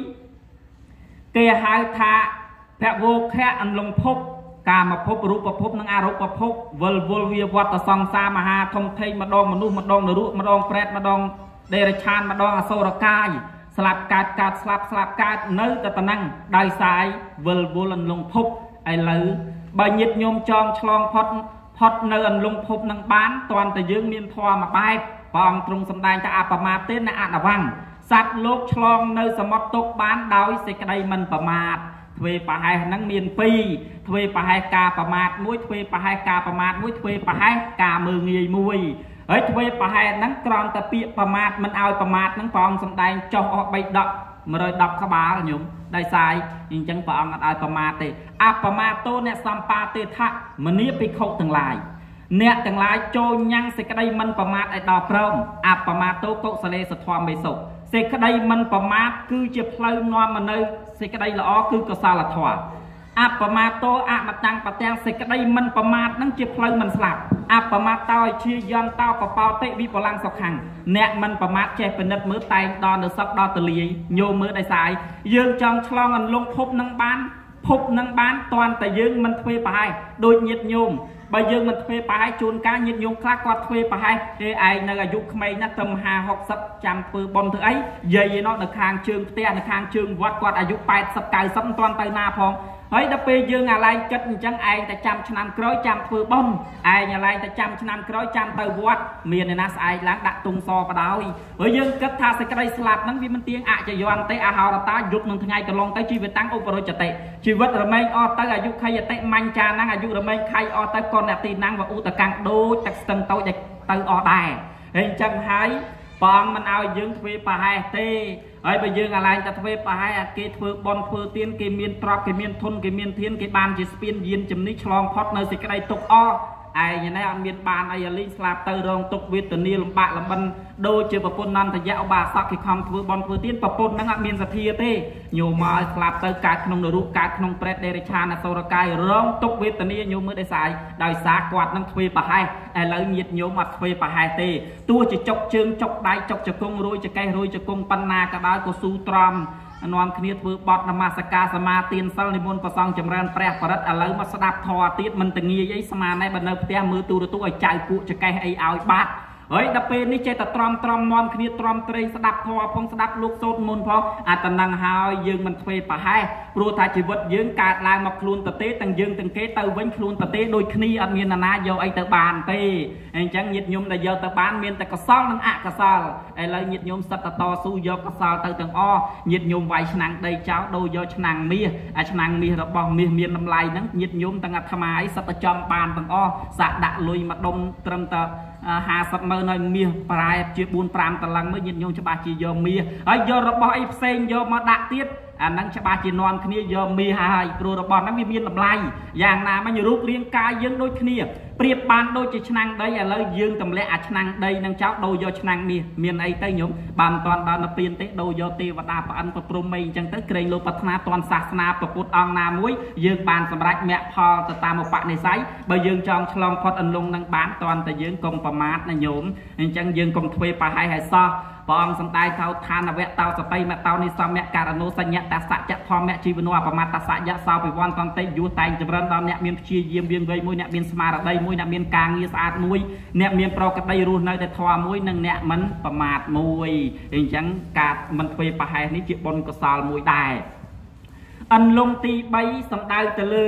2គេហៅថាភវោខៈអន្លង់ភពកាមភពរូបភពនិងអរូបភពវិលវល់វាវត្តសង្សារមហាធំធេងម្ដងមនុស្សម្ដងនរកម្ដងប្រេតម្ដងដេរឆានម្ដងអសុរកាយស្លាប់កើតកើតស្លាប់ស្លាប់កើតនៅតែប៉ុណ្ណឹងដោយសារវិលវល់អន្លង់ភពឥឡូវបើញាតិញោមចងឆ្លងផុតនៅអន្លង់ភពនឹងបានតន់តែយើងមានធម៌មួយបែបព្រះអង្គទ្រង់សម្ដែងថាអបមាទេនអដវੰសត្វលោកឆ្លងនៅសមុទ្រទុកបានដោយសេចក្តីមិនប្រមាទទ្វេប្រហែសហ្នឹងមាន2ទ្វេប្រហែសការប្រមាទ1ទ្វេប្រហែសការប្រមាទ1ទ្វេប្រហែសការមើងងាយ1ហើយទ្វេប្រហែសហ្នឹងក្រំតែពាក្យប្រមាទមិនឲ្យប្រមាទហ្នឹងព្រះអង្គសម្ដែងចុះអស់3ដក110ក្បាលញោមដោយសារអញ្ចឹងព្រះអង្គអត់ឲ្យប្រមាទទេអបមាទោអ្នកសម្បាទេថៈមនីភិក្ខុទាំងឡាយអ្នកទាំងឡាយចូលញ៉ាំងសេចក្តីមិនប្រមាទឲ្យដល់ព្រមអបមាទោកុសលេសធម្មមេសុសេចក្តីមិនប្រមាទគឺជាផ្លូវនាំមកនៅសេចក្តីល្អគឺកុសលធម៌អបមាទោអមតាំងបទាំងសេចក្តីមិនប្រមាទនឹងជាផ្លូវមិនស្លាប់អបមាទោឲ្យជាយន្តោបបោតិវិបលាំងសុខੰអ្នកមិនប្រមាទចេះពិនិត្យមើលតែងដល់នៅសុខដល់ទលាយញោមមើលដោយសារយើងចង់ឆ្លងអន្លង់ភពនឹងបានភពនឹងបានតន់តែយើងមិនធ្វើប្រហែសដូចញាតិញោមបើយើងមិនធ្វើប្រហែសជួនកាលញាតិញោមខ្លះគាត់ធ្វើប្រហែសទេឯងនៅអាយុក្មេងណាស់ត្រឹម50 60ចាំធ្វើបុណ្យធ្វើអីយាយឯនោះនៅខាងជើងផ្ទះនៅខាងជើងវត្តគាត់អាយុ80 90មិនទាន់ទៅណាផងហើយដល់ពេលយើងអាឡែងគិតអញ្ចឹងឯងតែចាំឆ្នាំក្រោយចាំធ្វើបុណ្យឯងអាឡែងតែចាំឆ្នាំក្រោយចាំទៅវត្តមានឯណាស្អែកឡើងដាក់ទុងសបដោយហើយយើងគិតថាសេចក្តីស្លាប់ហ្នឹងវាមិនទៀងអចយន្តទេអាហោរតាយុគនឹងថ្ងៃកន្លងទៅជីវិតតាំងឧបរិជ្ជតិជីវិតរមែងអស់ទៅអាយុខយតិមញ្ចាហ្នឹងអាយុរមែងខៃអស់ទៅកនទីណាំងវឧតកាំងដូចទឹកស្ទឹងតូចទៅអស់ដែរហើយអញ្ចឹងហើយបងមិនឲ្យយើងធ្វើប្រហែសទេហើយបើយើងអាឡែងតែធ្វើប្រហែសគេធ្វើបន់ធ្វើទៀនគេមានទ្រព្យគេមានធនគេមានធានគេបានជាស្ពានយានជំនិះឆ្លងផុតនៅសេចក្តីទុក្ខអស់ឯងនេះអត់មានបានអីលីស្លាប់ទៅរងទុក្ខវេទនាលំបាកលំបិនដូចជាប្រពន្ធនន្តយៈឧបាសកគេខំធ្វើបន់ធ្វើទៀនប្រពន្ធហ្នឹងអត់មានសទ្ធាទេញោមមកស្លាប់ទៅកើតក្នុងនរកកើតក្នុងប្រេតដេរឆានអសុរកាយរងទុក្ខវេទនាញោមមើលដោយសារគាត់នឹងធ្វើប្រហែសឥឡូវញាតិញោមអត់ធ្វើប្រហែសទេទោះជាចុកជើងចុកដៃចុកជង្គង់រួយចកេះរួយជង្គង់ប៉ុណ្ណាក៏ដោយក៏ស៊ូទ្រាំនាំគ្នាធ្វើបទនមស្ការសមាទានសិលនិមន្តព្រះសង្ឃចម្រើនព្រះបរិត្តឥឡូវមកស្ដាប់ធម៌ទៀតមិនតងាយអីស្មានតែបើនៅផ្ទះមើលទូរទស្សន៍ឲ្យចៅគក់ចកេះអីឲ្យបាត់ហើយដល់ពេលនេះចេះតែទ្រាំនាំគ្នាទ្រាំត្រេងស្ដាប់ធម៌ផងស្ដាប់លោកសូត្រមន្តផងអាតំណឹងហើយយើងមិនធ្វើប្រហែសព្រោះថាជីវិតយើងកើតឡើងមកខ្លួនទៅទេទាំងយើងទាំងគេទៅវិញខ្លួនទៅទេដូចគ្នាអត់មានណាយកអីទៅបានទេអញ្ចឹងញាតិញោមដែលយកទៅបានមានតែកុសលនិងអកុសលឥឡូវញាតិញោមសិតតស៊ូយកកុសលទៅទាំងអស់ញាតិញោមវាយឆ្នាំងដីចោលដូរយកឆ្នាំងមាសអាឆ្នាំងមាសរបស់មាសមានតម្លៃហ្នឹងញាតិញោមទាំងអាត្មាឯងសិតតែចង់បានទាំងអស់សាក់ដាក់លុយមកដុំត្រឹមតែ50 ម៉ឺនហើយមាសប្រែជា 4-5 តឡឹងមើលញាតិញោមច្បាស់ជាយកមាសហើយយករបស់អីផ្សេងយកមកដាក់ទៀតអាហ្នឹងច្បាស់ជានាំគ្នាយកមាសហើយព្រោះរបស់ហ្នឹងវាមានតម្លៃយ៉ាងណាមិញរូបរាងកាយយើងដូចគ្នាប្រៀបបានដូចជាឆ្នាំងដីឥឡូវយើងទម្លាក់អាឆ្នាំងដីនឹងចោលដូរយកឆ្នាំងមាសមានអីទៅញោមបើមិនតាន់ដល់ទៅពៀនទេដូរយកទេវតាប្រអិនប្រព្រំអីអញ្ចឹងទៅក្រែងលោកប្រាថ្នាតាន់សាសនាពុទ្ធអង្គណាមួយយើងបានសម្រេចមគ្គផលទៅតាមឧបនិស្ស័យបើយើងចង់ឆ្លងផុតអន្លង់នឹងបានតាន់តែយើងកុំប្រមាទណាញោមអញ្ចឹងយើងកុំធ្វើប្រហែសឲ្យសោះព្រះអង្គសម្ដែងថាឋានវៈតោសតិមតោនិសមៈករណោសញ្ញតសច្ចធម្មៈជីវនោអបមត្តសយៈសោពិវន្តន្តិយុតែងចម្រើនដល់អ្នកមានព្យាយាមវាងវៃមួយអ្នកមានស្មារតីមួយអ្នកមានការងារស្អាតមួយអ្នកមានប្រកដីរស់នៅតែធម៌មួយនិងអ្នកមិនប្រមាទមួយអញ្ចឹងការមិនធ្វើប្រហែសនេះជាបុណ្យកុសលមួយដែរអន្លង់ទី3សំដៅទៅលើ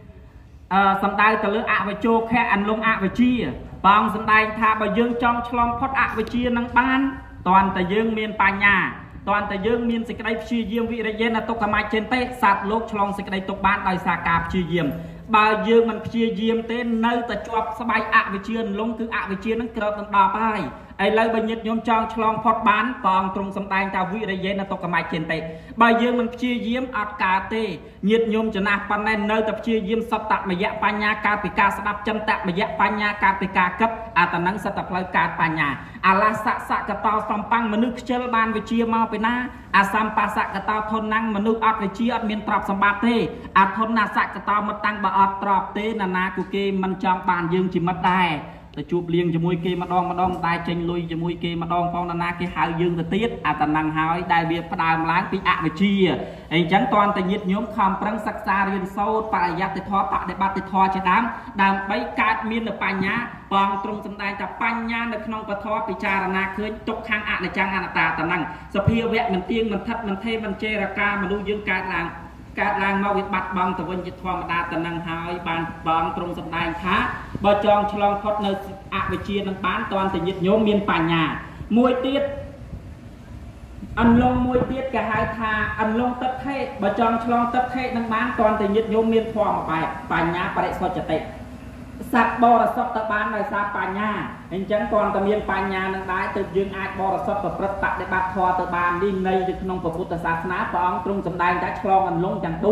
អវិជ្ជខៈអន្លង់អវិជ្ជាព្រះអង្គសម្ដែងថាបើយើងចង់ឆ្លងផុតអវិជ្ជានឹងបានតើតែយើងមានបញ្ញាតើតែយើងមានសេចក្តីព្យាយាមវិរិយេណទុក្ខមច្ឆន្តិសត្វលោកឆ្លងសេចក្តីទុក្ខបានដោយសារការព្យាយាមបើយើងមិនព្យាយាមទេនៅតែជាប់ស្បែកអវិជ្ជាលងគឺអវិជ្ជានឹងក្រើកនឹងដល់ហើយឥឡូវបើញាតិញោមចង់ឆ្លងផុតបានព្រះអង្គទ្រង់សម្ដែងថាវិរិយេណតុកមច្ឆន្តិបើយើងមិនព្យាយាមអត់កើតទេញាតិញោមចំណាស់ប៉ុណ្ណេះនៅតែព្យាយាមសតមយៈបញ្ញាកើតពីការស្ដាប់ចន្តមយៈបញ្ញាកើតពីការគិតអាតនឹងសតផ្លូវកើតបញ្ញាអាឡាសសកតោសំប៉ាំងមនុស្សខ្ជិលបានវិជាមកពីណាអាសម្បាសកតោធនណាំងមនុស្សអត់វិជាអត់មានទ្រព្យសម្បត្តិទេអាធនណាសកតោមកតាំងបើអត់ទ្រព្យទេណានាគូគេមិនចង់បានយើងជាមិត្តដែរទៅជួបលៀងជាមួយគេម្ដងតែចេញលុយជាមួយគេម្ដងផងណាគេហៅយើងទៅទៀតអាតនឹងហើយដែលវាផ្ដើមឡើងពីអវិជ្ជាអញ្ចឹងតន់តែញាតិញោមខំប្រឹងសិក្សារៀនសូត្របរិយត្តិធម៌បដិបត្តិធម៌ជាដើមដើម្បីកើតមាននូវបញ្ញាបងទ្រង់សម្ដែងថាបញ្ញានៅក្នុងពធពិចារណាឃើញទុក្ខខាងអនិច្ចំអនត្តាតនឹងសភាវៈមិនទៀងមិនថិតមិនថេមិនចេរកាមនុស្សយើងកើតឡើងមកវាបាត់បង់ទៅវិញជាធម្មតាទៅនឹងហើយបានបងទ្រង់សម្ដែងថាបើចង់ឆ្លងផុតនៅអវិជ្ជានឹងបានតន់តែញាតិញោមមានបញ្ញាមួយទៀតអន្លងមួយទៀតគេហៅថាអន្លងទឹកថេបើចង់ឆ្លងទឹកថេនឹងបានតន់តែញាតិញោមមានធម៌មួយបែបបញ្ញាបរិសុទ្ធតិសត្វបរិសុទ្ធទៅបានដោយសារបញ្ញាអញ្ចឹងគាត់តែមានបញ្ញានឹងដែរទើបយើងអាចបរិសុទ្ធប្រព្រឹត្តបដិបត្តិធម៌ទៅបាននេះនៃក្នុងពុទ្ធសាសនាព្រះអង្គទ្រង់សម្ដែងថាឆ្លងអន្លងទាំង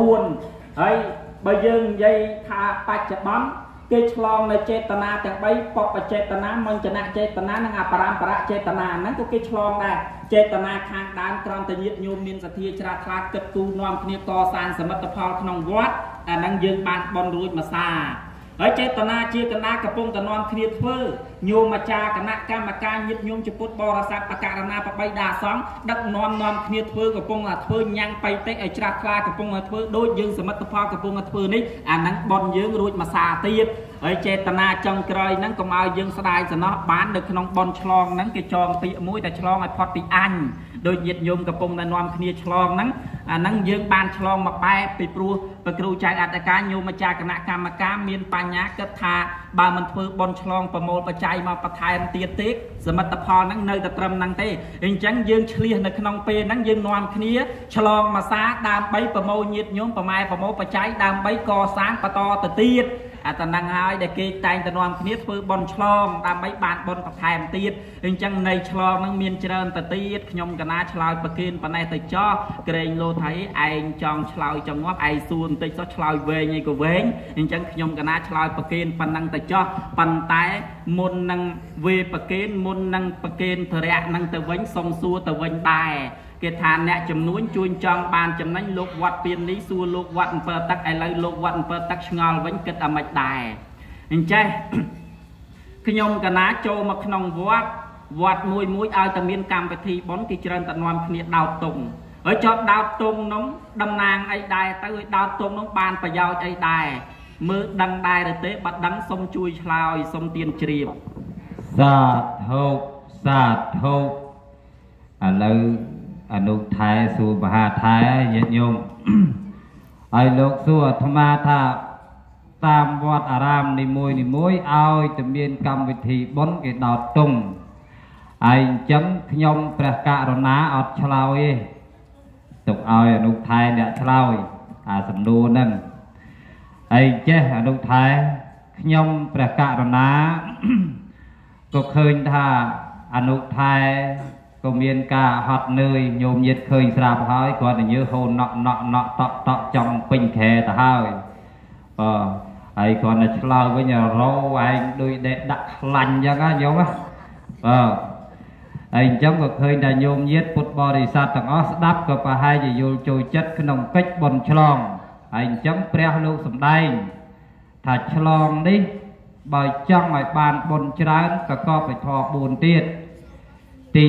4ហើយបើយើងនិយាយថាបច្ចុប្បន្នគេឆ្លងនៅចេតនាទាំង3បព្វចេតនាមញ្ញនចេតនានិងអបរមបរចេតនាហ្នឹងក៏គេឆ្លងដែរចេតនាខាងដើមក្រំតញាតញោមមានសទ្ធាជ្រះថ្លាគិតគូរនាំគ្នាកសាងសមិទ្ធផលក្នុងវត្តអាហ្នឹងយើងបានបន់រួចមួយសាហើយចេតនាជាកណាកំពុងតែនាំគ្នាធ្វើញោមអាចារ្យគណៈកម្មការញាតិញោមជាពុទ្ធបរិស័ទបកករណាបបីដាសង្ឃដឹកនាំគ្នាធ្វើកំពុងតែធ្វើញ៉ាំងបៃតិចឲ្យច្រាស់ថ្លាកំពុងតែធ្វើដូចយើងសមិទ្ធផលកំពុងតែធ្វើនេះអាហ្នឹងបន់យើងរួចមួយសាទៀតហើយចេតនាចុងក្រោយហ្នឹងកុំឲ្យយើងស្ដាយសំណោះបាននៅក្នុងបន់ឆ្លងហ្នឹងគេចងពាក្យមួយតែឆ្លងឲ្យផុតពីអញដោយញាតិញោមកំពុងតែនាំគ្នាឆ្លងហ្នឹងអាហ្នឹងយើងបានឆ្លងមកបែបពីព្រោះព្រះគ្រូចៅអត្តការញោមអាចារ្យគណៈកម្មការមានបញ្ញាគិតថាបើមិនធ្វើបន់ឆ្លងប្រមូលបច្ច័យមកបន្ថែមទៀតទេសមិទ្ធផលហ្នឹងនៅតែត្រឹមហ្នឹងទេអញ្ចឹងយើងឆ្លៀសនៅក្នុងពេលហ្នឹងយើងនាំគ្នាឆ្លងមកសាដើម្បីប្រមូលញាតិញោមប្រម៉ែប្រមូលបច្ច័យដើម្បីកសាងបន្តទៅទៀតអាតនឹងហើយដែលគេតែងតែនាំគ្នាធ្វើបន់ឆ្លងដើម្បីបានបន់បន្ថែមទៀតអញ្ចឹងនៃឆ្លងហ្នឹងមានច្រើនទៅទៀតខ្ញុំកណាឆ្លើយប្រគិនប៉ុណ្ណេះទៅចោះក្រែងលោថៃឯងចង់ឆ្លើយចង់ងាប់ឯងសួរបន្តិចចោះឆ្លើយវែងអីក៏វែងអញ្ចឹងខ្ញុំកណាឆ្លើយប្រគិនប៉ុណ្ណឹងទៅចោះប៉ុន្តែមុននឹងវេប្រគិនមុននឹងប្រគិនធរៈនឹងទៅវិញសុំសួរទៅវិញដែរគេថាអ្នកចំនួនជួញចង់បានចំណេញលោកវត្តពៀននេះសួរលោកវត្តអំពើទឹកឥឡូវលោកវត្តអំពើទឹកឆ្ងល់វិញគិតអាម៉េចដែរអញ្ចេះខ្ញុំកណាចូលមកក្នុងវត្តមួយឲ្យតែមានកម្មវិធីបុណ្យគេច្រើនតែនាំគ្នាដោតតុងហើយចោតដោតតុងនោះតំណាងអីដែរទៅឲ្យដោតតុងនោះបានប្រយោជន៍អីដែរមើលដឹងដែរឬទេបើដឹងសុំជួយឆ្លើយសុំទានជ្រាបសាធុសាធុឥឡូវអនុថែសួរមហាថែញាតិញោមហើយលោកសួរអាត្មាថាតាមវត្តអារាមនីមួយឲ្យតែមានកម្មវិធីបុណ្យគេដោតតុងហើយអញ្ចឹងខ្ញុំព្រះករុណាអត់ឆ្លើយទេទុកឲ្យអនុថែអ្នកឆ្លើយអាសំណួរហ្នឹងហើយចេះអនុថែខ្ញុំព្រះករុណាក៏ឃើញថាអនុថែក៏មានការហត់នឿយញោមញាតឃើញស្រាប់ហើយគាត់តែញើហូនណក់តក់ចង់ពេញខែទៅហើយហើយគាត់តែឆ្លើយវិញរោឯងដូចដាក់ខ្លាញ់អញ្ចឹងណាញោមហើយអញ្ចឹងក៏ឃើញថាញោមញាតពុទ្ធបរិស័ទទាំងអស់ស្ដាប់ក៏ប្រហែលជាយល់ចូលចិត្តក្នុងកិច្ចបុណ្យឆ្លងហើយអញ្ចឹងព្រះលោកសម្ដែងថាឆ្លងនេះបើចង់ឲ្យបានបុណ្យច្រើនក៏កប់ដោយធម៌4ទៀតទី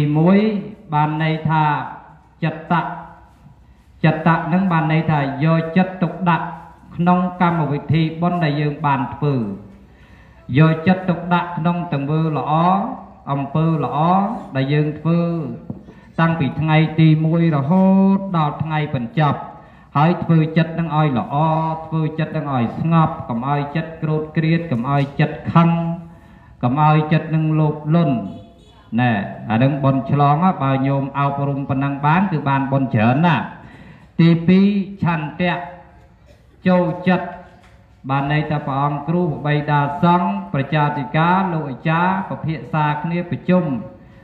1បានន័យថាចិត្តនឹងបានន័យថាយកចិត្តទុកដាក់ក្នុងកម្មវិធីបុណ្យដែលយើងបានធ្វើយកចិត្តទុកដាក់ក្នុងទង្វើល្អអំពើល្អដែលយើងធ្វើតាំងពីថ្ងៃទី1រហូតដល់ថ្ងៃបញ្ចប់ហើយធ្វើចិត្តនឹងឲ្យល្អធ្វើចិត្តនឹងឲ្យស្ងប់កុំឲ្យចិត្តក្រោធគ្រៀតកុំឲ្យចិត្តខឹងកុំឲ្យចិត្តនឹងលោភលន់ណែអានឹងបនឆ្លងបើញោមអប់រំប៉ុណ្ណឹងបានគឺបានបនច្រើនណាទី2ឆន្ទៈចូលចិត្តបានន័យថាព្រះអង្គគ្រូបបីដាសង្ឃប្រជាធិការលោកអាចារ្យពិភាក្សាគ្នាប្រជុំ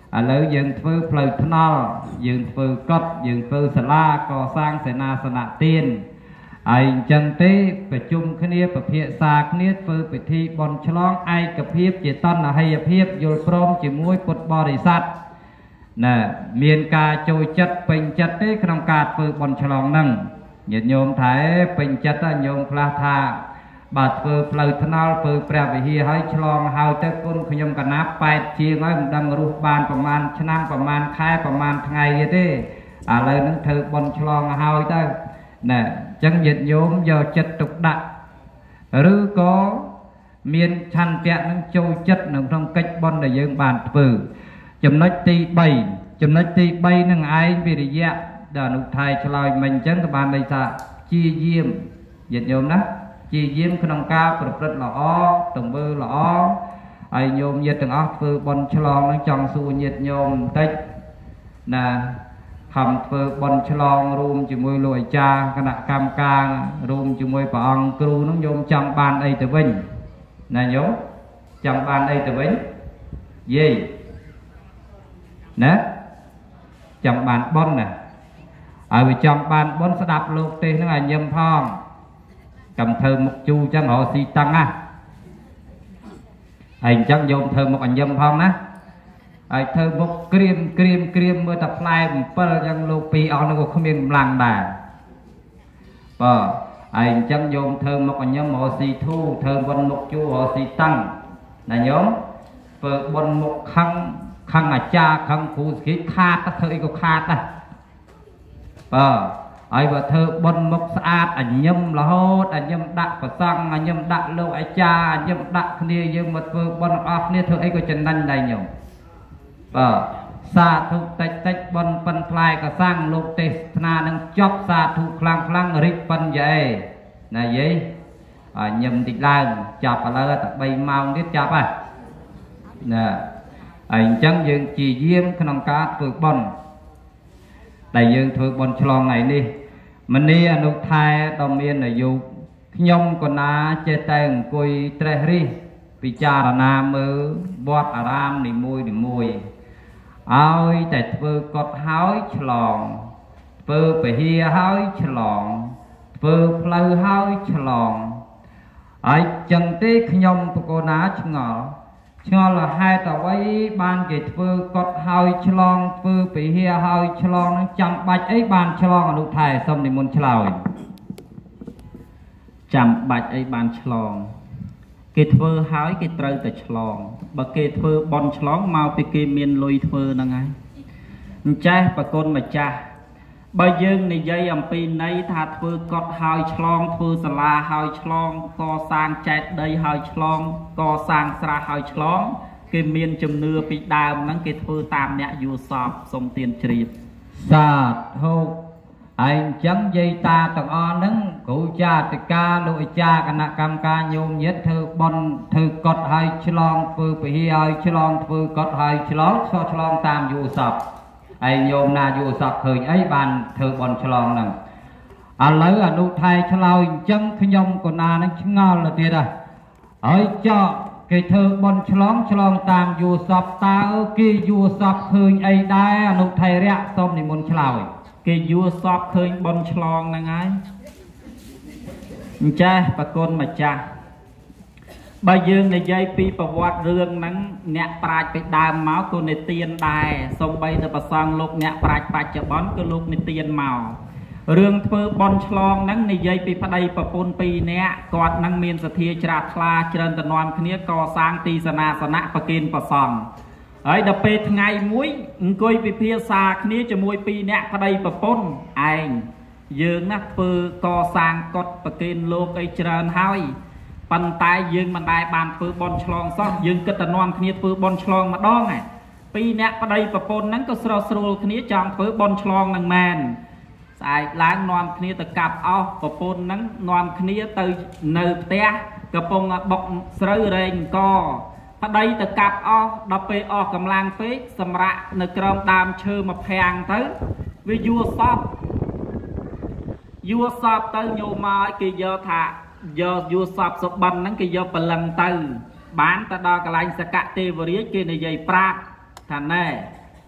ឥឡូវយើងធ្វើផ្លូវថ្នល់យើងធ្វើកុដិយើងធ្វើសាលាកសាងសេនាសនៈទានហើយអញ្ចឹងទេប្រជុំគ្នាពិភាក្សាគ្នាធ្វើពិធីបន់ឆ្លងឯកភាពជាតណ្ហិយភាពយល់ព្រមជាមួយពុទ្ធបរិស័ទណាមានការចូលចិត្តពេញចិត្តទេក្នុងការធ្វើបន់ឆ្លងហ្នឹងញាតិញោមថាពេញចិត្តញោមខ្លះថាបាទធ្វើផ្លូវថ្នល់ធ្វើព្រះវិហារហើយឆ្លងហើយទៅគុណខ្ញុំកណា8ជាងហើយមិនដឹងរស់បានប្រមាណឆ្នាំប្រមាណខែប្រមាណថ្ងៃទេឥឡូវហ្នឹងធ្វើបន់ឆ្លងហើយទៅណែអញ្ចឹងញាតិញោមយកចិត្តទុកដាក់ឬក៏មានឆន្ទៈនឹងចូលចិត្តនៅក្នុងកិច្ចបុណ្យដែលយើងបានធ្វើចំណុចទី3នឹងឯងវិរិយៈដែលអនុថៃឆ្លើយមិញអញ្ចឹងក៏បានន័យថាជាយាមញាតិញោមណាជាយាមក្នុងការប្រព្រឹត្តល្អទង្វើល្អហើយញោមញាតិទាំងអស់ធ្វើបុណ្យឆ្លងនឹងចង់សួរញាតិញោមបន្តិចណាខំធ្វើបុណ្យឆ្លងរួមជាមួយលោកអាចារ្យគណៈកម្មការរួមជាមួយព្រះអង្គគ្រូនឹងញោមចង់បានអីទៅវិញណាញោមចង់បានអីទៅវិញយេណាចង់បានបុណ្យណាហើយវាចង់បានបុណ្យស្ដាប់លោកទេសនឹងឲ្យញឹមផងកំធ្វើមុខជូរចឹងរកស៊ីតឹងណាហើយអញ្ចឹងយកធ្វើមុខអញ្ញឹមផងណាហើយធ្វើមុខក្រៀមមើលតែផ្លែ7ចឹងលោកពីរអស់នោះក៏គ្មានកម្លាំងដែរបាទហើយអញ្ចឹងយកធ្វើមុខអញ្ញឹមរកស៊ីធូរធ្វើបុណ្យមុខជូររកស៊ីតឹងណាញោមធ្វើបុណ្យមុខខឹងអាចារ្យខឹងគ្រូស្គីខាតធ្វើអីក៏ខាតដែរបាទហើយបើធ្វើបុណ្យមុខស្អាតអញ្ញឹមរហូតអញ្ញឹមដាក់ប្រសង់អញ្ញឹមដាក់លោកអាចារ្យអញ្ញឹមដាក់គ្នាយើងមកធ្វើបុណ្យអស់គ្នាធ្វើអីក៏ចំណេញដែរញោមបាទសាធុតិចបុណ្យប៉ិនផ្លែកសាំងលោកទេសនានឹងចប់សាធុខ្លាំងរិចប៉ិនយេណាយាយអញ្ញឹមតិចឡើងចាប់ឥឡូវតែ3ម៉ោងទៀតចាប់ហើយណាហើយអញ្ចឹងយើងជាយាមក្នុងការធ្វើបុណ្យដែលយើងធ្វើបុណ្យឆ្លងថ្ងៃនេះមនីអនុថែដ៏មានអាយុខ្ញុំកណាចេះតែអង្គុយត្រេះរិះពិចារណាមើលវត្តអារាមនីមួយឲ្យតែធ្វើកត់ហើយឆ្លងធ្វើពហិយហើយឆ្លងធ្វើផ្លូវហើយឆ្លងហើយចឹងទេខ្ញុំបកណាឆ្ងល់ហេតុអ្វីបានគេធ្វើកត់ហើយឆ្លងធ្វើពហិយហើយឆ្លងនឹងចាំបាច់អីបានឆ្លងអនុថែសូមនិមន្តឆ្លើយចាំបាច់អីបានឆ្លងគេធ្វើហើយគេត្រូវតែឆ្លងបើគេធ្វើបន់ឆ្លងមកពីគេមានលុយធ្វើហ្នឹងហើយអញ្ចេះប្រគុណម្ចាស់បើយើងនិយាយអំពីន័យថាធ្វើកត់ហើយឆ្លងធ្វើសាលាហើយឆ្លងកសាងចែកដីហើយឆ្លងកសាងស្រះហើយឆ្លងគេមានជំនឿពីដើមហ្នឹងគេធ្វើតាមអ្នកយល់សពសុំទានជ្រាបសាធុឯងអញ្ចឹងយាយតាទាំងអស់ហ្នឹងគ្រូចាតិកាលោកអាចារ្យគណៈកម្មការញោមញាតិធ្វើបន់ធ្វើកត់ហើយឆ្លងធ្វើពហិយហើយឆ្លងធ្វើកត់ហើយឆ្លងឆ្លងតាមយល់សពឯញោមណាយល់សពឃើញអីបានធ្វើបន់ឆ្លងហ្នឹងឥឡូវអនុថែឆ្លើយអញ្ចឹងខ្ញុំកណានឹងឆ្ងល់ទៅទៀតហើយចោគេធ្វើបន់ឆ្លងតាមយល់សពតើគេយល់សពឃើញអីដែរអនុថែរៈសូមនិមន្តឆ្លើយគេយល់សពឃើញបន់ឆ្លងហ្នឹងហើយអញ្ចេះប្រគុណម្ចាស់បើយើងនិយាយពីប្រវត្តិរឿងហ្នឹងអ្នកប្រាជ្ញពីដើមមកក៏និទានដែរសូម្បីតែប្រសងលោកអ្នកប្រាជ្ញបច្ចុប្បន្នក៏លោកនិទានមករឿងធ្វើបន់ឆ្លងហ្នឹងនិយាយពីប្តីប្រពន្ធ2នាក់គាត់ហ្នឹងមានសទ្ធាជ្រះថ្លាច្រើនតំណាំគ្នាកសាងទីសេនាសនៈប្រគេនប្រសង់ហើយដល់ពេលថ្ងៃមួយអង្គុយពិភាក្សាគ្នាជាមួយ2នាក់ប្តីប្រពន្ធឯងយើងណាធ្វើកសាងកត់ប្រគេនលោកអីច្រើនហើយប៉ុន្តែយើងមិនដែលបានធ្វើបន់ឆ្លងសោះយើងគិតតែនាំគ្នាធ្វើបន់ឆ្លងម្ដងឯង2នាក់ប្តីប្រពន្ធហ្នឹងក៏ស្រស់ស្រួលគ្នាចង់ធ្វើបន់ឆ្លងហ្នឹងមែនស្អែកឡើងនាំគ្នាទៅកាប់អស់ប្រពន្ធហ្នឹងនាំគ្នាទៅនៅផ្ទះកំពុងបុកស្រូវរែងអង្គប្តីទៅកាប់អស់ដល់ពេលអស់កម្លាំងពេកសម្រាកនៅក្រោមដើមឈើមកភាំងទៅវាយួរសពទៅញោមមកគេយកថាយកយួរសពសុបិនហ្នឹងគេយកព្រលឹងទៅបានទៅដល់កន្លែងសកៈទេវរាជគេនិយាយប្រាប់ថាណែ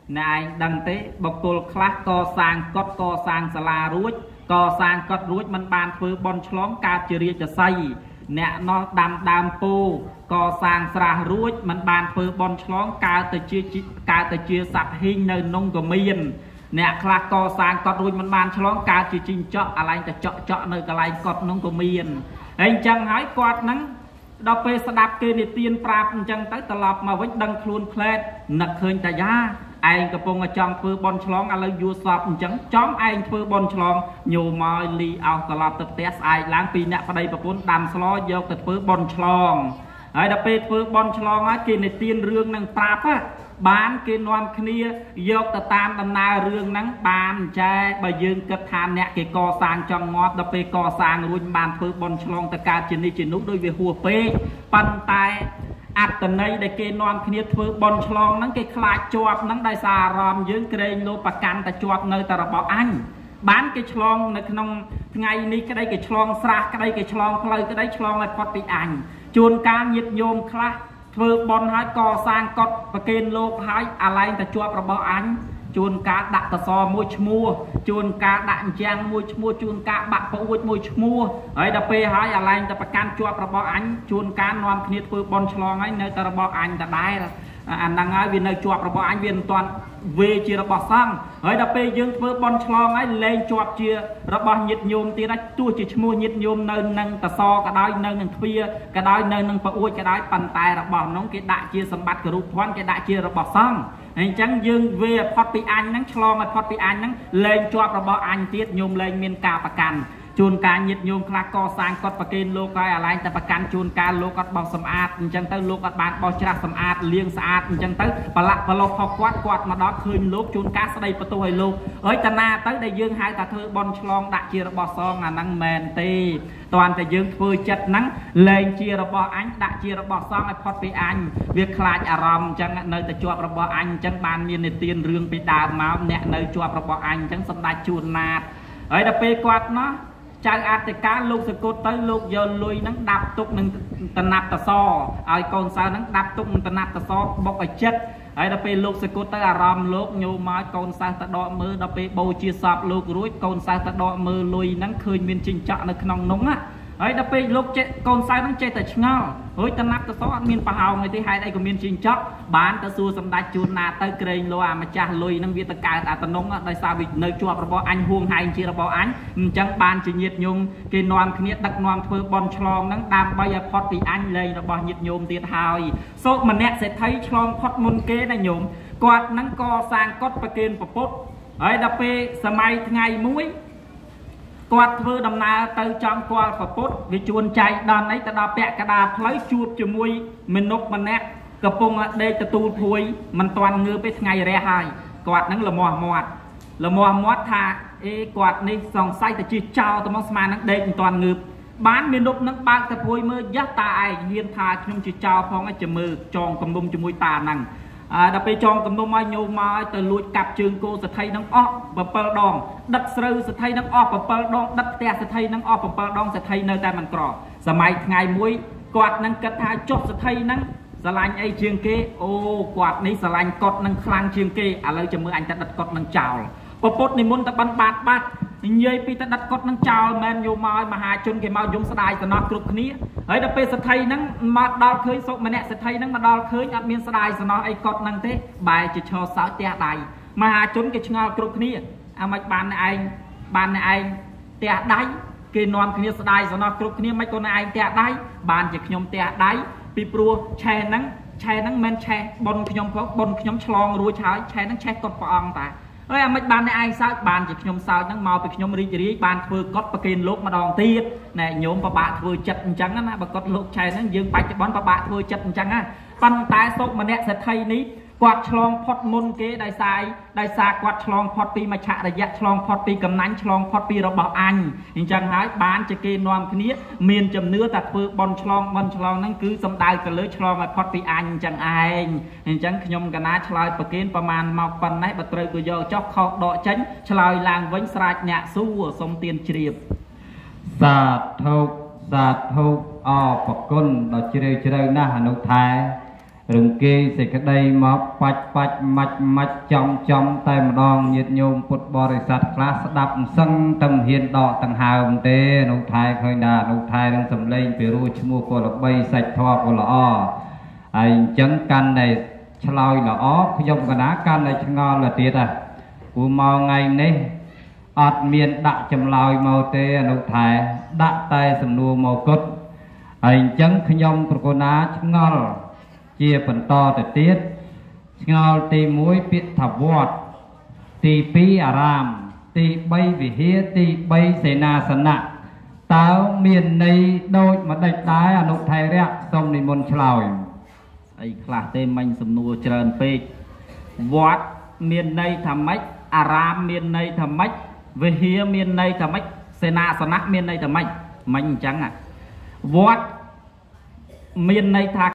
ណែឯងដឹងទេបុគ្គលខ្លះកសាងកុដិកសាងសាលារួចកសាងកុដិរួចមិនបានធ្វើបុណ្យឆ្លងកើតជារាជសីអ្នកនោះដាំដើមពោកសាងស្រះរួចមិនបានធ្វើបុណ្យឆ្លងកើតទៅជាសត្វហ៊ីងនៅក្នុងក៏មានអ្នកខ្លះកសាងកុដិរួចមិនបានឆ្លងកើតជាជីងចក់អាឡែងតែចក់នៅកន្លែងកុដិនោះក៏មានហើយអញ្ចឹងហើយគាត់ហ្នឹងដល់ពេលស្ដាប់គេនិទានប្រាប់អញ្ចឹងទៅត្រឡប់មកវិញដឹងខ្លួនផ្លែតនឹកឃើញតាយ៉ាឯងកំពុងចង់ធ្វើបុណ្យឆ្លងឥឡូវយួរសពអញ្ចឹងចំឯងធ្វើបុណ្យឆ្លងញោមមកលីអោសត្រឡប់ទៅផ្ទះស្អែកឡើងពីអ្នកប្តីប្រពន្ធដាំស្លយកទៅធ្វើបុណ្យឆ្លងហើយដល់ពេលធ្វើបុណ្យឆ្លងហើយគេនិទានរឿងនឹងប្រាប់បានគេនាំគ្នាយកទៅតាមដំណើររឿងហ្នឹងបានចែបើយើងគិតថាអ្នកគេកសាងចង់ងាប់ដល់ពេលកសាងរួចបានធ្វើបុណ្យឆ្លងទៅកើតជានេះជានោះដោយវាហួសពេកប៉ុន្តែអត្តន័យដែលគេនាំគ្នាធ្វើបុណ្យឆ្លងហ្នឹងគេខ្លាចជាប់ហ្នឹងដោយសារអារម្មណ៍យើងក្រែងលោប្រកាន់តែជាប់នៅតែរបស់អញបានគេឆ្លងនៅក្នុងថ្ងៃនេះក្តីគេឆ្លងស្រះក្តីគេឆ្លងផ្លូវក្តីឆ្លងឲ្យផុតពីអញជួនកាលញាតិញោមខ្លះធ្វើបុណ្យហើយកសាងកុដិប្រគេនលោកហើយអាឡែងតែជាប់របស់អញជួនកាលដាក់តសមួយឈ្មោះជួនកាលដាក់អញ្ចាំងមួយឈ្មោះជួនកាលបាក់ប្អួចមួយឈ្មោះហើយដល់ពេលហើយអាឡែងតែប្រកាន់ជាប់របស់អញជួនកាលនាំគ្នាធ្វើបុណ្យឆ្លងហើយនៅតែរបស់អញដដែលអាហ្នឹងហើយវានៅជាប់របស់អញវាមិនទាន់វេជារបស់សង្ឃហើយដល់ពេលយើងធ្វើបុណ្យឆ្លងហើយលែងជាប់ជារបស់ញាតិញោមទៀតហើយទោះជាឈ្មោះញាតិញោមនៅនឹងតសក៏ដោយនៅនឹងទ្វាក៏ដោយនៅនឹងប្អួចក៏ដោយប៉ុន្តែរបស់នោះគេដាក់ជាសម្បត្តិគរុភ័ណ្ឌគេដាក់ជារបស់សង្ឃអញ្ចឹងយើងវេផុតពីអញហ្នឹងឆ្លងឲ្យផុតពីអញហ្នឹងលែងជាប់របស់អញទៀតញោមលែងមានការប្រកាន់ជួនកាលញាតិញោមខ្លះកសាងកុដិប្រគេនលោកហើយអាឡែងតែប្រកាន់ជួនកាលលោកអត់បោសសម្អាតអញ្ចឹងទៅលោកអត់បានបោសច្រាស់សម្អាតលាងស្អាតអញ្ចឹងទៅប្រឡាក់ប្រឡោះខុសគាត់មកដល់ឃើញលោកជួនកាលស្ដីបន្ទោសឲ្យលោកហើយតាណាទៅដែលយើងហៅថាធ្វើបុណ្យឆ្លងដាក់ជារបស់សងអាហ្នឹងមែនទេតើតែយើងធ្វើចិត្តហ្នឹងលែងជារបស់អញដាក់ជារបស់សងឲ្យផុតពីអញវាខ្លាចអារម្មណ៍អញ្ចឹងនៅតែជាប់របស់អញអញ្ចឹងបានមាននិទានរឿងពីដើមមកអ្នកនៅជាប់របស់អញអញ្ចឹងសម្ដេចជួនណាតហើយដល់ពេលគាត់ណោះចៅអធិការលោកសកុតទៅលោកយកលុយហ្នឹងដាប់ទុកនឹងតណាត់តសឲ្យកូនសៅហ្នឹងដាប់ទុកនឹងតណាត់តសបុកឲ្យចិត្តហើយដល់ពេលលោកសកុតទៅអារម្មណ៍លោកញោមមកកូនសៅទៅដកមើលដល់ពេលបូជាសពលោករួចកូនសៅទៅដកមើលលុយហ្នឹងឃើញមានជីងចក់នៅក្នុងនោះណាហើយដល់ពេលលោកចេះកូនសៅហ្នឹងចេះតែឆ្ងល់ហើយតណាត់តសអត់មានប្រហោងអីទេហេតុអីក៏មានជីងចក់បានទៅសួរសម្ដេចជួនណាទៅក្រែងលោអាម្ចាស់លុយហ្នឹងវាទៅកើតអាតំណងដោយសារវានៅជាប់របស់អញហួងហែងជារបស់អញអញ្ចឹងបានជាញាតិញោមគេនាំគ្នាដឹកនាំធ្វើបន់ឆ្លងហ្នឹងដើម្បីឲ្យផុតពីអញលែងរបស់ញាតិញោមទៀតហើយសូកម្នាក់សេដ្ឋីឆ្លងផុតមុនគេណាញោមគាត់ហ្នឹងក៏សាងកុដិប្រគេនពុទ្ធហើយដល់ពេលសម័យថ្ងៃមួយគាត់ធ្វើដំណើរទៅចំគាល់ពុទ្ធវាជួនចៃដន្យអីទៅដល់ពាក់កណ្ដាលផ្លូវជួបជាមួយមនុស្សម្នាក់កំពុងដេកទទួលភួយមិនទាន់ងើបទេថ្ងៃរះហើយគាត់នឹងលមាស់មាត់ថាអេគាត់នេះសង្ស័យតែជិះចោលទៅមកស្មាននឹងដេកមិនទាន់ងើបបានមនុស្សនឹងបើកទៅភួយមើលយ៉ាស់តាឯងហ៊ានថាខ្ញុំជិះចោលផងឲ្យចាំមើលចងគំនុំជាមួយតាហ្នឹងដល់ពេលចងគំនុំឲ្យញោមមកទៅលួចកាប់ជើងគោសទ្ធិនឹងអស់7ដងដិតស្រូវសទ្ធិនឹងអស់7ដងដិតផ្ទះសទ្ធិនឹងអស់7ដងសទ្ធិនៅតែមិនក្រសម័យថ្ងៃមួយគាត់នឹងគិតថាចុះសទ្ធិនឹងស្រឡាញ់អីជាងគេអូគាត់នេះស្រឡាញ់កុដិនឹងខ្លាំងជាងគេឥឡូវចាំមើលអញទៅដិតកុដិនឹងចោលពុទ្ធនិមន្តទៅបិណ្ឌបាតនិយាយពីទៅដិតកុដិនឹងចោលមែនញោមមកមហាជនគេមកយំស្ដាយសំណោះគ្រប់គ្នាហើយដល់ពេលសទ្ធិហ្នឹងមកដល់ឃើញសុកម្នាក់សទ្ធិហ្នឹងមកដល់ឃើញអត់មានស្ដាយសំណោះអីកុដិហ្នឹងទេបែរជាឈរសើចផ្ទះដៃមហាជនគេឆ្ងល់គ្រប់គ្នាអាមិនបានឯងផ្ទះដៃគេនាំគ្នាស្ដាយសំណោះគ្រប់គ្នាមិនក៏ឯងផ្ទះដៃបានជាខ្ញុំផ្ទះដៃពីព្រោះឆេះហ្នឹងមិនឆេះបុនខ្ញុំផងបុនខ្ញុំឆ្លងរួចហើយឆេះហ្នឹងឆេះកុដិព្រះអង្គតាហើយអាមិនបានឯងសើចបានជាខ្ញុំសើចហ្នឹងមកពីខ្ញុំរីករាយបានធ្វើកុដិប្រគេនលោកម្ដងទៀតណែញោមប្របាក់ធ្វើចិត្តអញ្ចឹងណាបើកុដិលោកឆែហ្នឹងយើងបច្ចុប្បន្នប្របាក់ធ្វើចិត្តអញ្ចឹងណាប៉ុន្តែសុកម្នាក់សេដ្ឋីនេះគាត់ឆ្លងផុតមុនគេដោយសារគាត់ឆ្លងផុតពីមច្ឆរិយៈឆ្លងផុតពីកំណាញ់ឆ្លងផុតពីរបស់អញអញ្ចឹងហើយបានជាគេនាំគ្នាមានជំនឿថាធ្វើបន់ឆ្លងហ្នឹងគឺសំដៅទៅលើឆ្លងឲ្យផុតពីអញអញ្ចឹងឯងអញ្ចឹងខ្ញុំកណាឆ្លើយប្រគេនប្រមាណមកប៉ុណ្ណេះបើត្រូវក៏យកចុះខុសដកចេញឆ្លើយឡើងវិញស្រាច់អ្នកសួរសុំទានជ្រាបសាធុអរប្រគុណដល់ជ្រាវជ្រៅណាស់អនុថែរង្គេសេចក្តីមកបាច់មាច់ចំតែម្ដងញាតិញោមពុទ្ធបរិស័ទខ្លះស្ដាប់សឹងតែហ៊ានដកដង្ហើមទេនោះថែឃើញថានោះថែនឹងសំឡេងពីរោះឈ្មោះក៏ល្បីសាច់ធម៌ក៏ល្អហើយអញ្ចឹងកាន់តែឆ្លើយល្អខ្ញុំកណាកាន់តែឆ្ងល់ទៅទៀតព្រោះមកថ្ងៃនេះអត់មានដាក់ចម្លើយមកទេអនុថែដាក់តែសំណួរមកគត់ហើយអញ្ចឹងខ្ញុំប្រកណាឆ្ងល់ជាបន្តទៅទៀតឆ្ងល់ទី1ពាក្យថាវត្តទី2អារាមទី3វិហារទី3សេនាសនៈតើមានន័យដូចម្ដេចដែរអនុថៃរៈសូមនិមន្តឆ្លើយអីខ្លះទេមិញសំណួរច្រើនពេកវត្តមានន័យថាម៉េចអារាមមានន័យថាម៉េចវិហារមានន័យថាម៉េចសេនាសនៈមានន័យថាម៉េចមិញអញ្ចឹងវត្តមានន័យថា